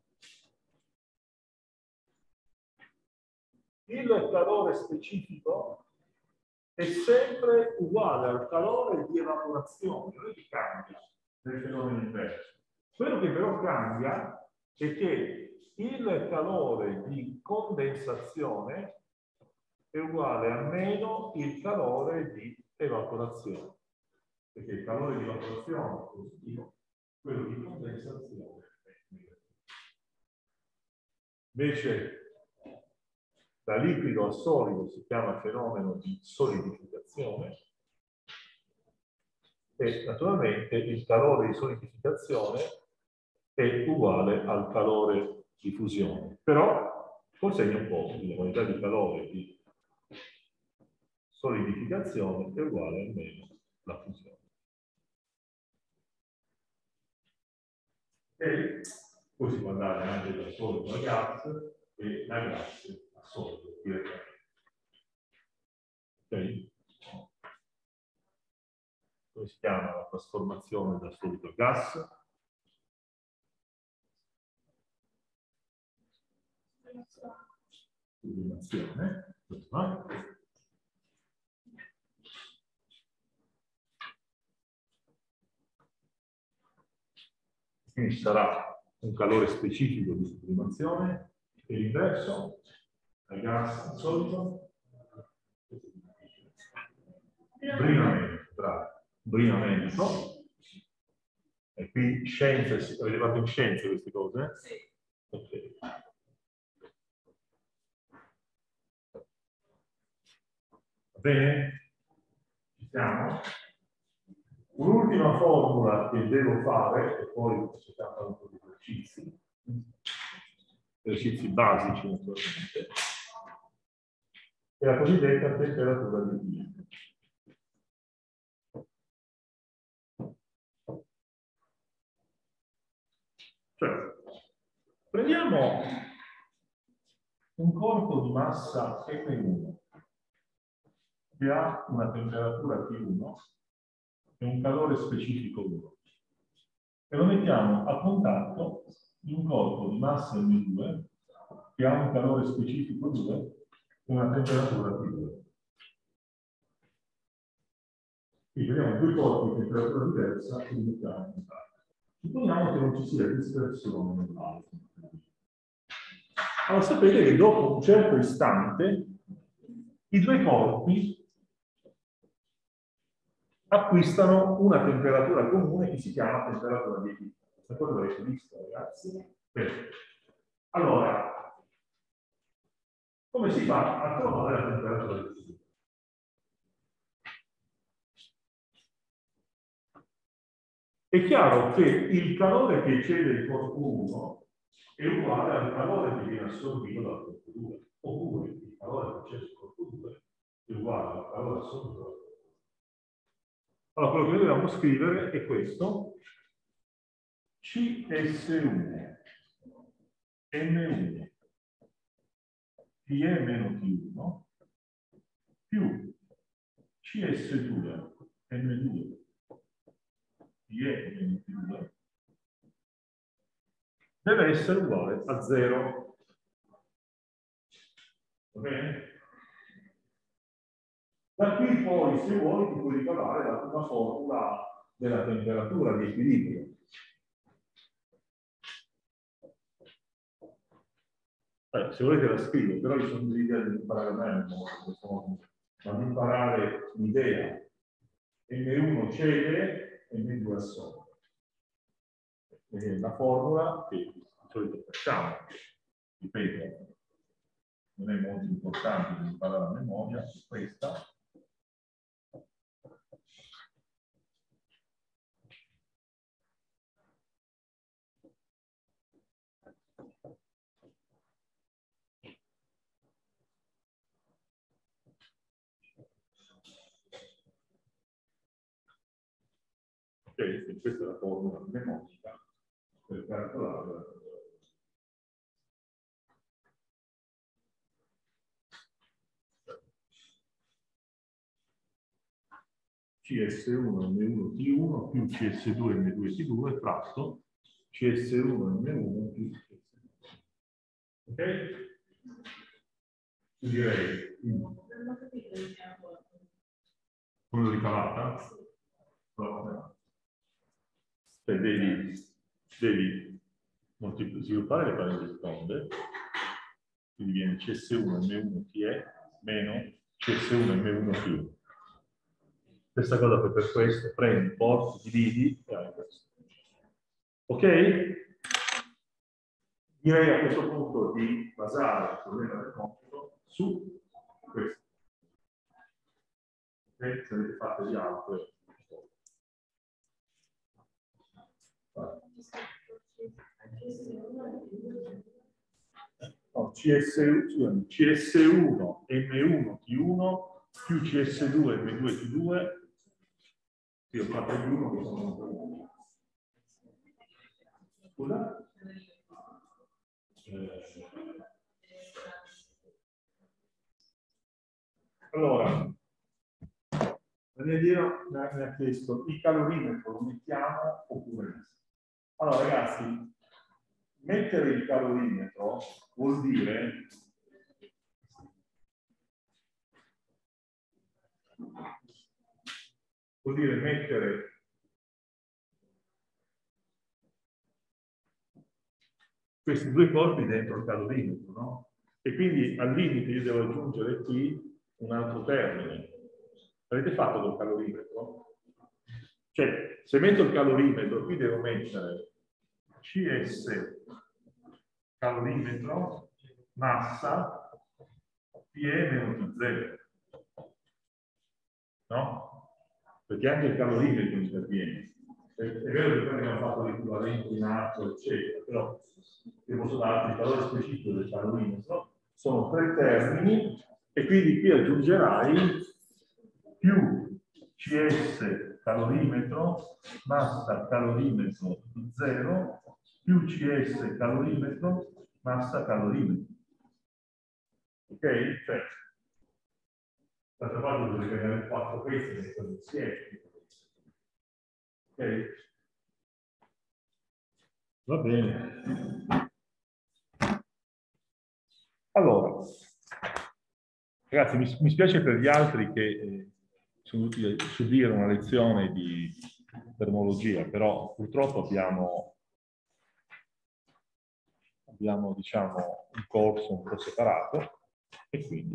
Il calore specifico è sempre uguale al calore di evaporazione, non è che cambia nel fenomeno inverso. Quello che però cambia è che il calore di condensazione è uguale a meno il calore di evaporazione, perché il calore di evaporazione è positivo, quello di condensazione è negativo. Invece da liquido a solido si chiama fenomeno di solidificazione e naturalmente il calore di solidificazione è uguale al calore di fusione, però col segno opposto, la quantità di calore di solidificazione è uguale a meno la fusione. E poi si può andare anche da solido a gas e da gas a solido direttamente. Ok? Come si chiama la trasformazione da solido a gas? Sublimazione. Quindi sarà un calore specifico di sublimazione e l'inverso, al gas al solido. Brinamento, bravo. Brinamento. E qui scienze, avete fatto in scienze queste cose? Sì. Ok. Va bene? Ci siamo? Un'ultima formula che devo fare, e poi possiamo fare un po' di esercizi basici naturalmente, è la cosiddetta temperatura di via. Cioè, prendiamo un corpo di massa M1 che ha una temperatura T1 e un calore specifico 1 e lo mettiamo a contatto di un corpo di massa M2 che ha un calore specifico 2 e una temperatura T2. Quindi vediamo due corpi di temperatura diversa e li mettiamo a contatto. Supponiamo che non ci sia dispersione nell'altro. Allora sapete che dopo un certo istante i due corpi acquistano una temperatura comune che si chiama temperatura di equilibrio. Questa cosa l'avete vista, ragazzi? Bene. Allora, come si fa a trovare la temperatura di equilibrio? È chiaro che il calore che cede il corpo 1 è uguale al calore che viene assorbito dal corpo 2, oppure il calore che cede il corpo 2 è uguale al calore assorbito dal corpo 2. Allora, quello che noi dobbiamo scrivere è questo: CS1 M1 PE meno T1 più CS2 M2 PE meno T2 deve essere uguale a 0. Va bene? Da qui poi, se vuoi, ti puoi ricavare la prima formula della temperatura di equilibrio. Se volete la scrivo, però io sono dell'idea di imparare a memoria, ma di imparare l'idea. M1 cede e M2 assorbe. È una formula che di solito facciamo, ripeto, non è molto importante imparare a memoria, è questa. Ok, questa è la formula mnemonica per calcolare la CS1 M1 T1 più CS2 M2 T2 fratto CS1 M1 più CS2. Ok? Direi come l'ho ricavata? Cioè devi sviluppare le parentesi seconde, quindi viene CS1 M1 TE meno CS1 M1 più 1. Questa cosa poi per questo prendi, porti, dividi e hai questo. Ok? Direi a questo punto di basare il problema del compito su questo. Ok? Se avete fatto di altre. No, CS1 M1 T1 più CS2 M2 T2. Sì, ho fatto gli 1 che sono un. Scusa? Allora, Danielino mi ha chiesto il calorimetro lo mettiamo oppure no? Allora ragazzi, mettere il calorimetro vuol dire mettere questi due corpi dentro il calorimetro, no? E quindi al limite io devo aggiungere qui un altro termine. L'avete fatto col calorimetro? Cioè, se metto il calorimetro, qui devo mettere CS calorimetro massa PM 0. No? Perché anche il calorimetro interviene. È vero che poi abbiamo fatto l'equivalente in atto, eccetera, però se posso darti il valore specifico del calorimetro, sono 3 termini e quindi qui aggiungerai più CS calorimetro massa calorimetro 0 più CS calorimetro massa calorimetro. Ok? Cioè, d'altra parte dovete avere 4 questi che sono insieme. Ok? Va bene. Allora, ragazzi, mi spiace per gli altri che sono dovuti subire una lezione di termologia, però purtroppo abbiamo diciamo, un corso un po' separato e quindi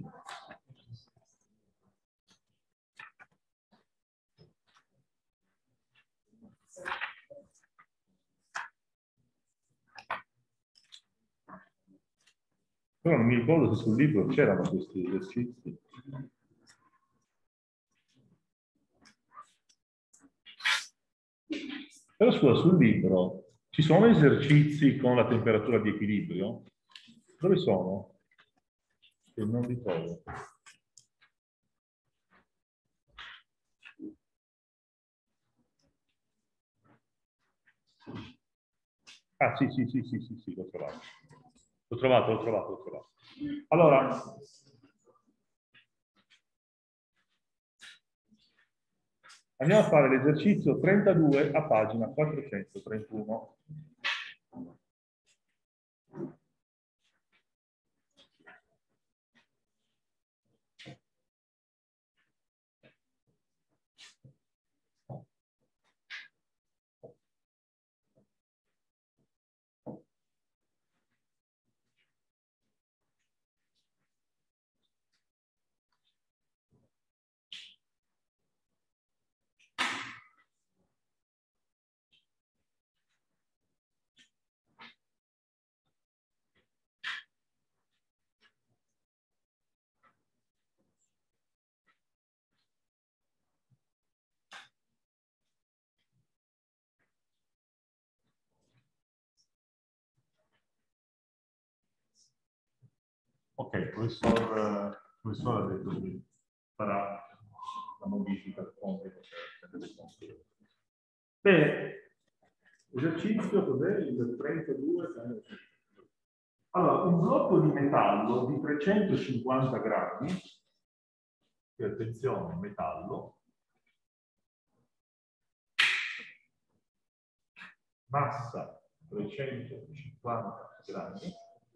però non mi ricordo se sul libro c'erano questi esercizi. Però scusa, sul libro ci sono esercizi con la temperatura di equilibrio? Dove sono? Che non li trovo. Ah, sì, l'ho trovato. L'ho trovato. Allora, andiamo a fare l'esercizio 32 a pagina 431. Ok, il professore ha detto che farà la modifica del compito per le compito. Bene, esercizio cos'è? Il 32. Allora, un blocco di metallo di 350 grammi, che attenzione, metallo, massa 350 grammi,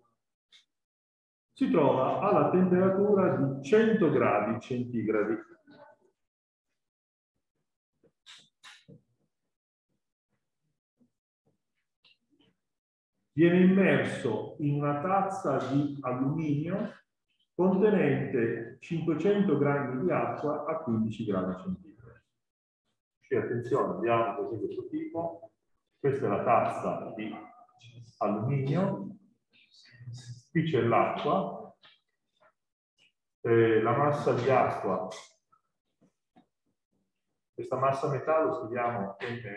si trova alla temperatura di 100 gradi centigradi. viene immerso in una tazza di alluminio contenente 500 grammi di acqua a 15 gradi centigradi. Quindi attenzione, abbiamo così questo tipo, questa è la tazza di alluminio, qui c'è l'acqua, la massa di acqua, questa massa metallo scriviamo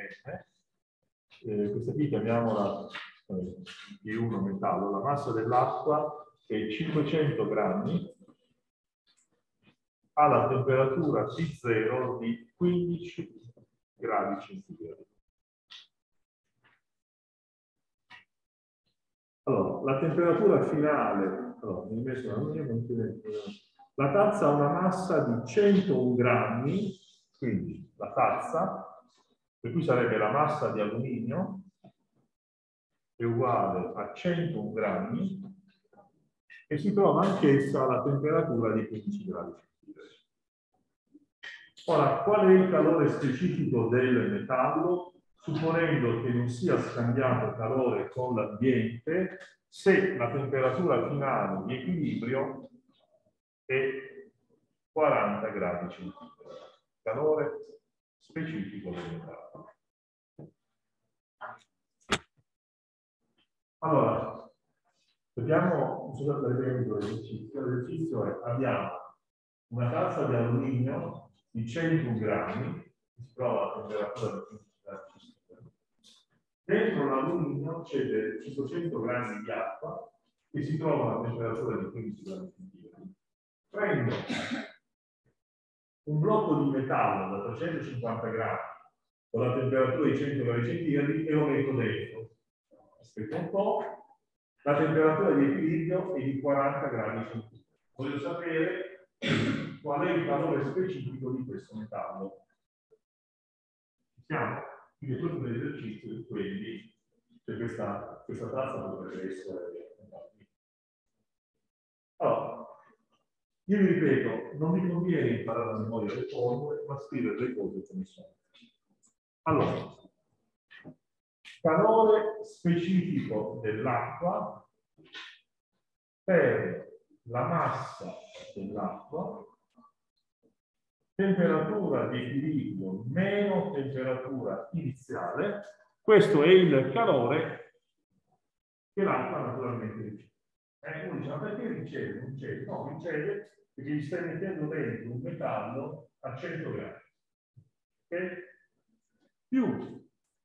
NN, questa qui chiamiamola P1 metallo, la massa dell'acqua è 500 grammi alla temperatura T0 di 15 gradi centigradi. Allora, la temperatura finale, la tazza ha una massa di 101 grammi, quindi la tazza, per cui sarebbe la massa di alluminio, è uguale a 101 grammi e si trova anch'essa alla temperatura di 15 gradi centigradi. Ora, qual è il calore specifico del metallo? Supponendo che non sia scambiato calore con l'ambiente, se la temperatura finale di equilibrio è 40 gradi centigradi. Calore specifico del metallo. Allora, vediamo l'esercizio. L'esercizio è: abbiamo una tazza di alluminio di 100 grammi, che si trova a temperatura di 15 gradi centigradi. Dentro l'alluminio c'è 500 grammi di acqua che si trova a temperatura di 15 gradi centigradi. Prendo un blocco di metallo da 350 grammi con la temperatura di 100 gradi centigradi e lo metto dentro. Aspetta un po', la temperatura di equilibrio è di 40 gradi centigradi. Voglio sapere qual è il calore specifico di questo metallo. Siamo? Quindi questo è un esercizio, quindi questa tazza potrebbe essere. Allora, io vi ripeto, non vi conviene imparare a memoria le formule, ma scrivere le cose come sono. Allora, calore specifico dell'acqua per la massa dell'acqua, temperatura di equilibrio meno temperatura iniziale, questo è il calore che l'acqua naturalmente riceve. Uno dice: ma perché riceve? Non riceve? No, riceve perché gli stai mettendo dentro un metallo a 100 gradi. Okay? Più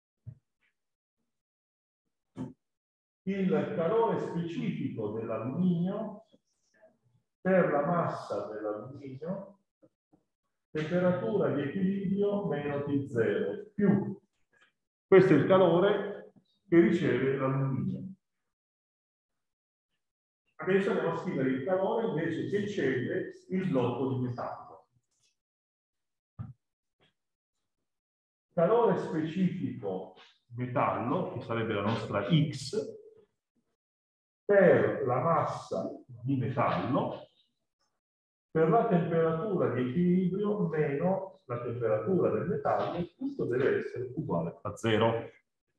il calore specifico dell'alluminio per la massa dell'alluminio, temperatura di equilibrio meno T0, più questo è il calore che riceve l'alluminio. Adesso andiamo a scrivere il calore invece che riceve il blocco di metallo. Calore specifico metallo, che sarebbe la nostra X, per la massa di metallo, per la temperatura di equilibrio meno la temperatura del metallo, tutto deve essere uguale a 0.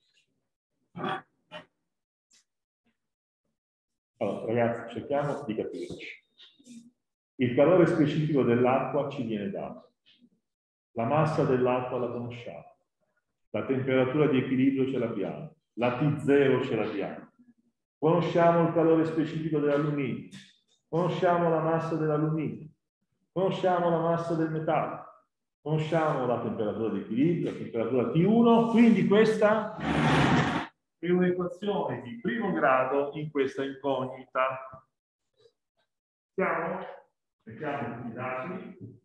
Allora, ragazzi, cerchiamo di capirci. Il calore specifico dell'acqua ci viene dato. La massa dell'acqua la conosciamo. La temperatura di equilibrio ce l'abbiamo. La T0 ce l'abbiamo. Conosciamo il calore specifico dell'alluminio. Conosciamo la massa dell'alluminio. Conosciamo la massa del metallo. Conosciamo la temperatura di equilibrio, la temperatura T1. Quindi questa è un'equazione di primo grado in questa incognita. Siamo? Mettiamo tutti i dati.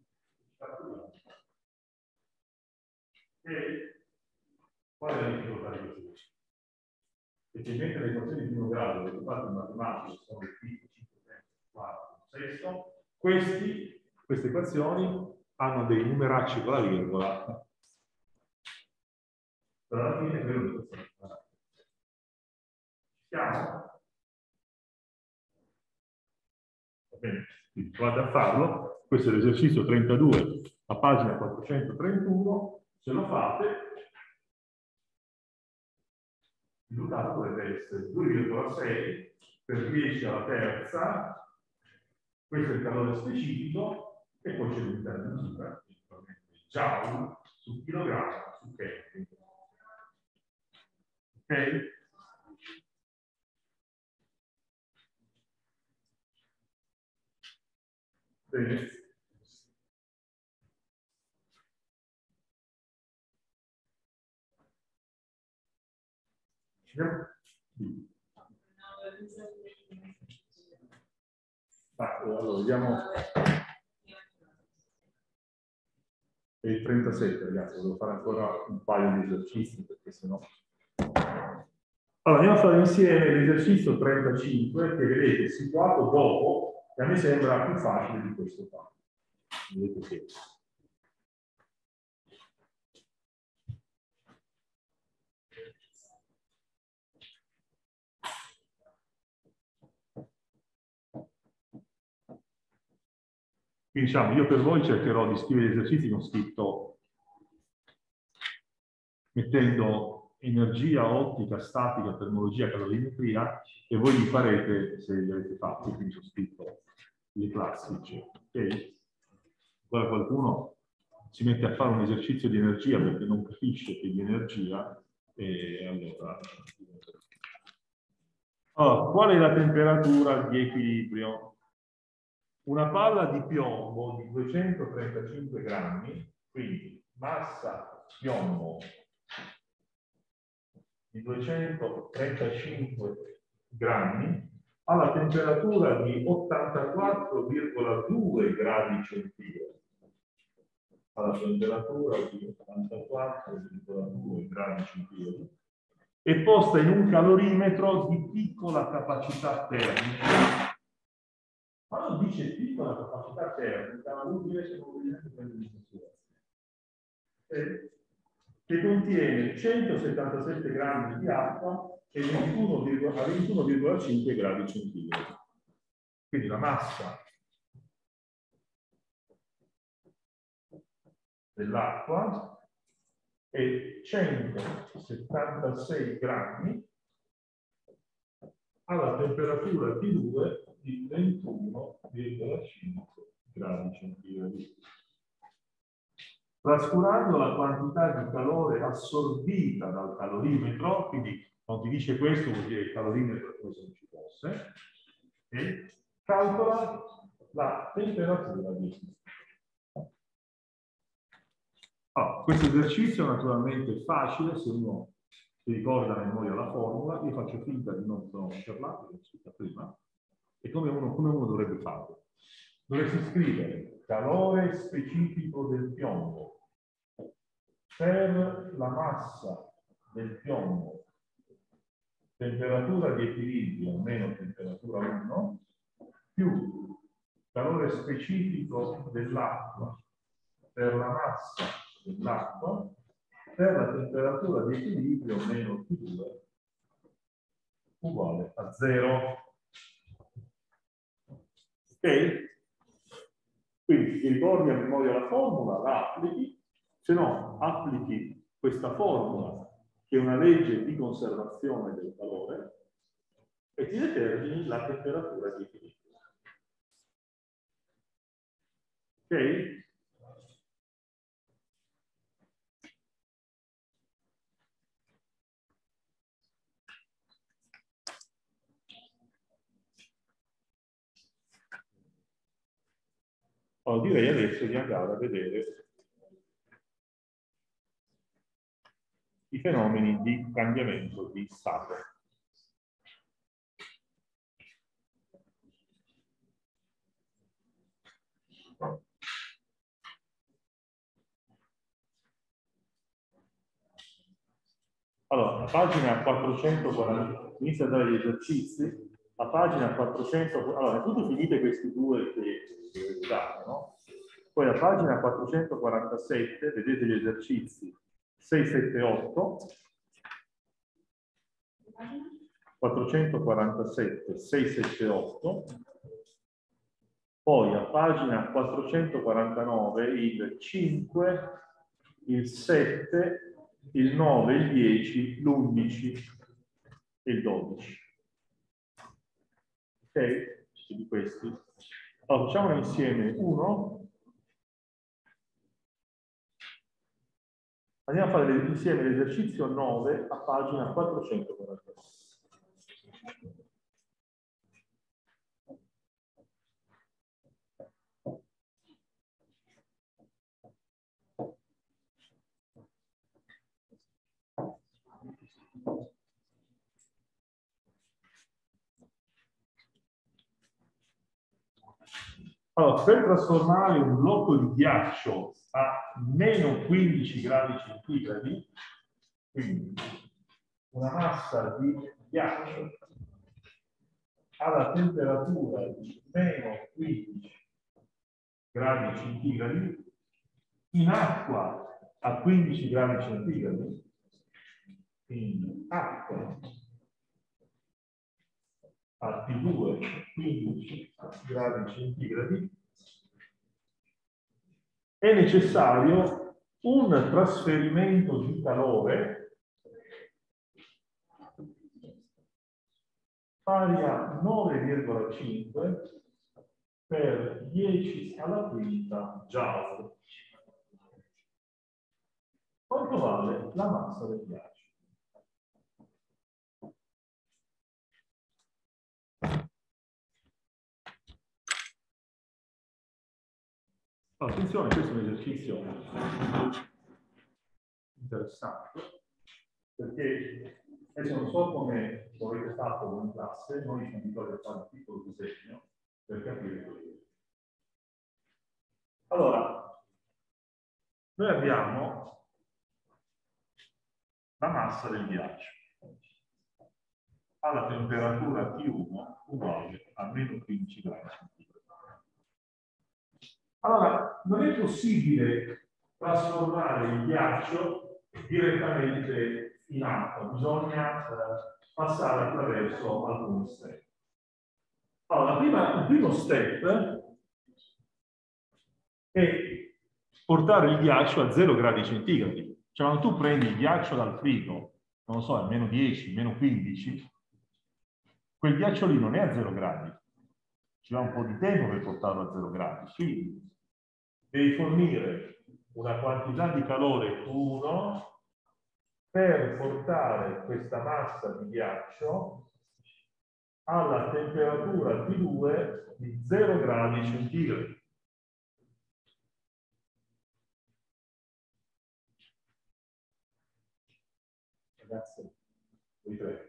E qual è la difficoltà di questo? Perché mentre le equazioni di primo grado, le risultati matematici sono il 5, 3, 4, 6, queste equazioni hanno dei numeracci con la virgola. Però alla fine quello è l'equazione. Siamo? Va bene, quindi provate a farlo. Questo è l'esercizio 32, a pagina 431. Se lo fate, risultato dovrebbe essere 2,6 per 10 alla terza, questo è il calore specifico, e poi c'è l'unità di misura, joule su chilogrammo su Kelvin. Ok? Bene. Allora, vediamo il 37, ragazzi, devo fare ancora un paio di esercizi perché sennò. Allora, andiamo a fare insieme l'esercizio 35 che vedete situato dopo, e a me sembra più facile di questo qua. Vedete che quindi, diciamo, io per voi cercherò di scrivere gli esercizi con scritto mettendo energia, ottica, statica, termologia, calorimetria, e voi li farete se li avete fatti, quindi sono scritto i classici. Ok? Ora qualcuno si mette a fare un esercizio di energia perché non capisce che è di energia, e allora, qual è la temperatura di equilibrio? Una palla di piombo di 235 grammi, quindi massa piombo di 235 grammi, alla temperatura di 84,2 gradi centigradi. Alla temperatura di 84,2 gradi centigradi. È posta in un calorimetro di piccola capacità termica. Quando dice piccola capacità termica, vuol dire che non viene prendere in considerazione. Che contiene 177 grammi di acqua e 21,5 gradi centigradi. Quindi la massa dell'acqua è 176 grammi alla temperatura T2 di 21,5 gradi centigradi. Trascurando la quantità di calore assorbita dal calorimetro, quindi quando ti dice questo vuol dire che il calorimetro è come se non ci fosse, e calcola la temperatura di equilibrio. Allora, questo esercizio naturalmente è facile se uno si ricorda a memoria la formula. Io faccio finta di non conoscerla, l'ho scritta prima, e come uno dovrebbe farlo? Dovresti scrivere calore specifico del piombo per la massa del piombo, temperatura di equilibrio meno temperatura 1, più calore specifico dell'acqua per la massa dell'acqua per la temperatura di equilibrio meno T2 uguale a 0. Ok? Quindi ti ricordi a memoria la formula, la applichi, se no applichi questa formula che è una legge di conservazione del calore e ti determini la temperatura di equilibrio. Ok? Allora, direi adesso di andare a vedere i fenomeni di cambiamento di stato. Allora, a pagina 440, inizia a dare gli esercizi, a pagina 400, allora, innanzitutto finite questi due che vedete, no? Poi a pagina 447 vedete gli esercizi 6, 7, 8, 447, 6, 7, 8, poi a pagina 449 il 5, il 7, il 9, il 10, l'11. e il 12. Ok? Di questi. Allora, facciamone insieme uno. Andiamo a fare insieme l'esercizio 9 a pagina 443. Allora, per trasformare un blocco di ghiaccio a meno 15 gradi centigradi, quindi una massa di ghiaccio alla temperatura di meno 15 gradi centigradi, in acqua a 15 gradi centigradi, quindi acqua a T2 15 gradi centigradi, è necessario un trasferimento di calore pari a 9,5 per 10 alla quinta joule. Quanto vale la massa del ghiaccio? Attenzione, questo è un esercizio interessante, perché adesso non so come lo avete fatto voi in classe, noi ci abituati a fare un piccolo disegno per capire quello. Allora, noi abbiamo la massa del ghiaccio alla temperatura T1 uguale a meno 15 gradi centigradi. Allora, non è possibile trasformare il ghiaccio direttamente in acqua, bisogna passare attraverso alcuni step. Allora, il primo step è portare il ghiaccio a 0 gradi centigradi. Cioè, quando tu prendi il ghiaccio dal frigo, non lo so, a meno 10, meno 15, quel ghiaccio lì non è a 0 gradi. Ci va un po' di tempo per portarlo a 0 gradi. Quindi devi fornire una quantità di calore Q1 per portare questa massa di ghiaccio alla temperatura T2 di 0 gradi centigradi. Ragazzi, voi tre.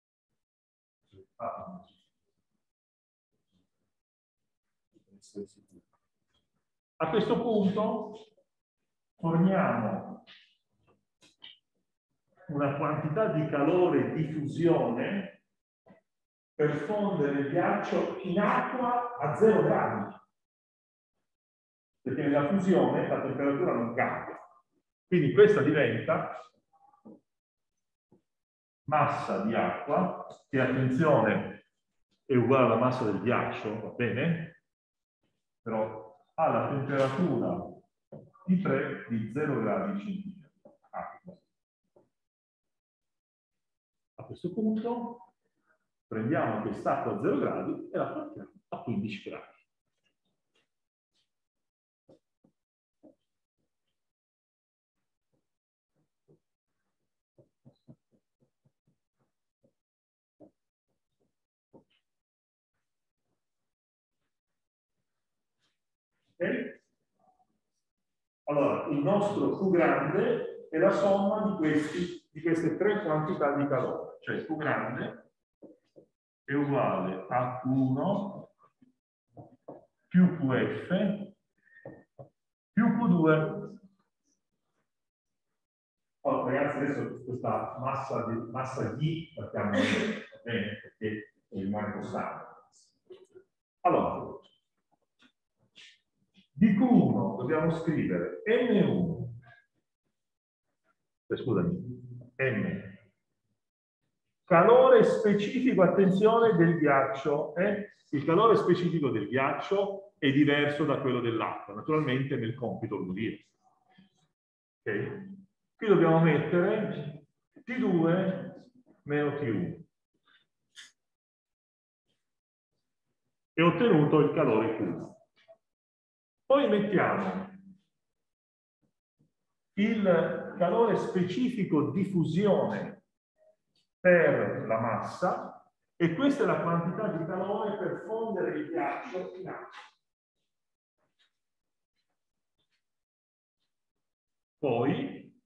A questo punto forniamo una quantità di calore di fusione per fondere il ghiaccio in acqua a 0 gradi. Perché nella fusione la temperatura non cambia. Quindi questa diventa massa di acqua, che attenzione è uguale alla massa del ghiaccio, va bene? Però ha la temperatura T3 di 0 gradi centigradi. Acqua. A questo punto prendiamo quest'acqua a 0 gradi e la portiamo a 15 gradi. Okay? Allora, il nostro Q grande è la somma di queste tre quantità di calore. Cioè Q grande è uguale a Q1 più QF più Q2. Allora, ragazzi, adesso questa massa G la chiamo io, va bene? Perché rimane costante. Allora, di Q1 dobbiamo scrivere M1, scusami, M. Calore specifico, attenzione, del ghiaccio. Il calore specifico del ghiaccio è diverso da quello dell'acqua. Naturalmente nel compito lo dire. Okay? Qui dobbiamo mettere T2 meno T1. e ottenuto il calore Q. Poi mettiamo il calore specifico di fusione per la massa e questa è la quantità di calore per fondere il ghiaccio in acqua. Poi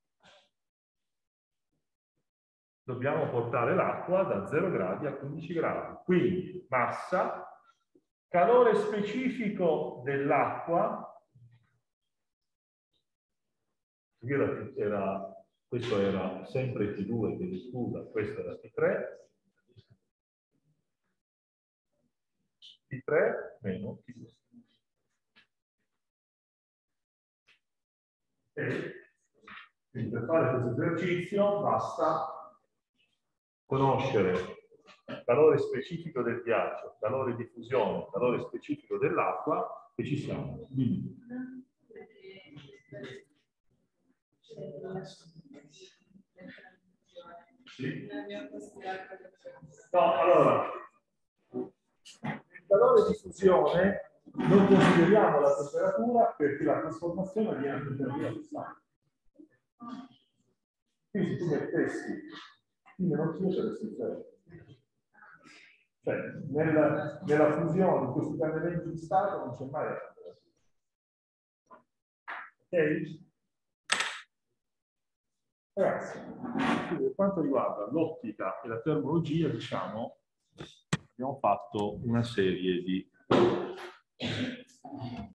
dobbiamo portare l'acqua da 0 gradi a 15 gradi. Quindi massa, calore specifico dell'acqua, questo era sempre T2, quindi scusa, questo era T3. T3 meno T2. Quindi per fare questo esercizio basta conoscere il calore specifico del ghiaccio, calore di fusione, calore specifico dell'acqua e ci siamo. Sì. No, allora, il calore di fusione non consideriamo la temperatura perché la trasformazione avviene a temperatura costante. Quindi se tu mettessi in meno T saresti zero. Cioè, nella fusione di questi cambiamenti di stato non c'è mai la temperatura. Ok? Ragazzi, per quanto riguarda l'ottica e la termologia, diciamo, abbiamo fatto una serie di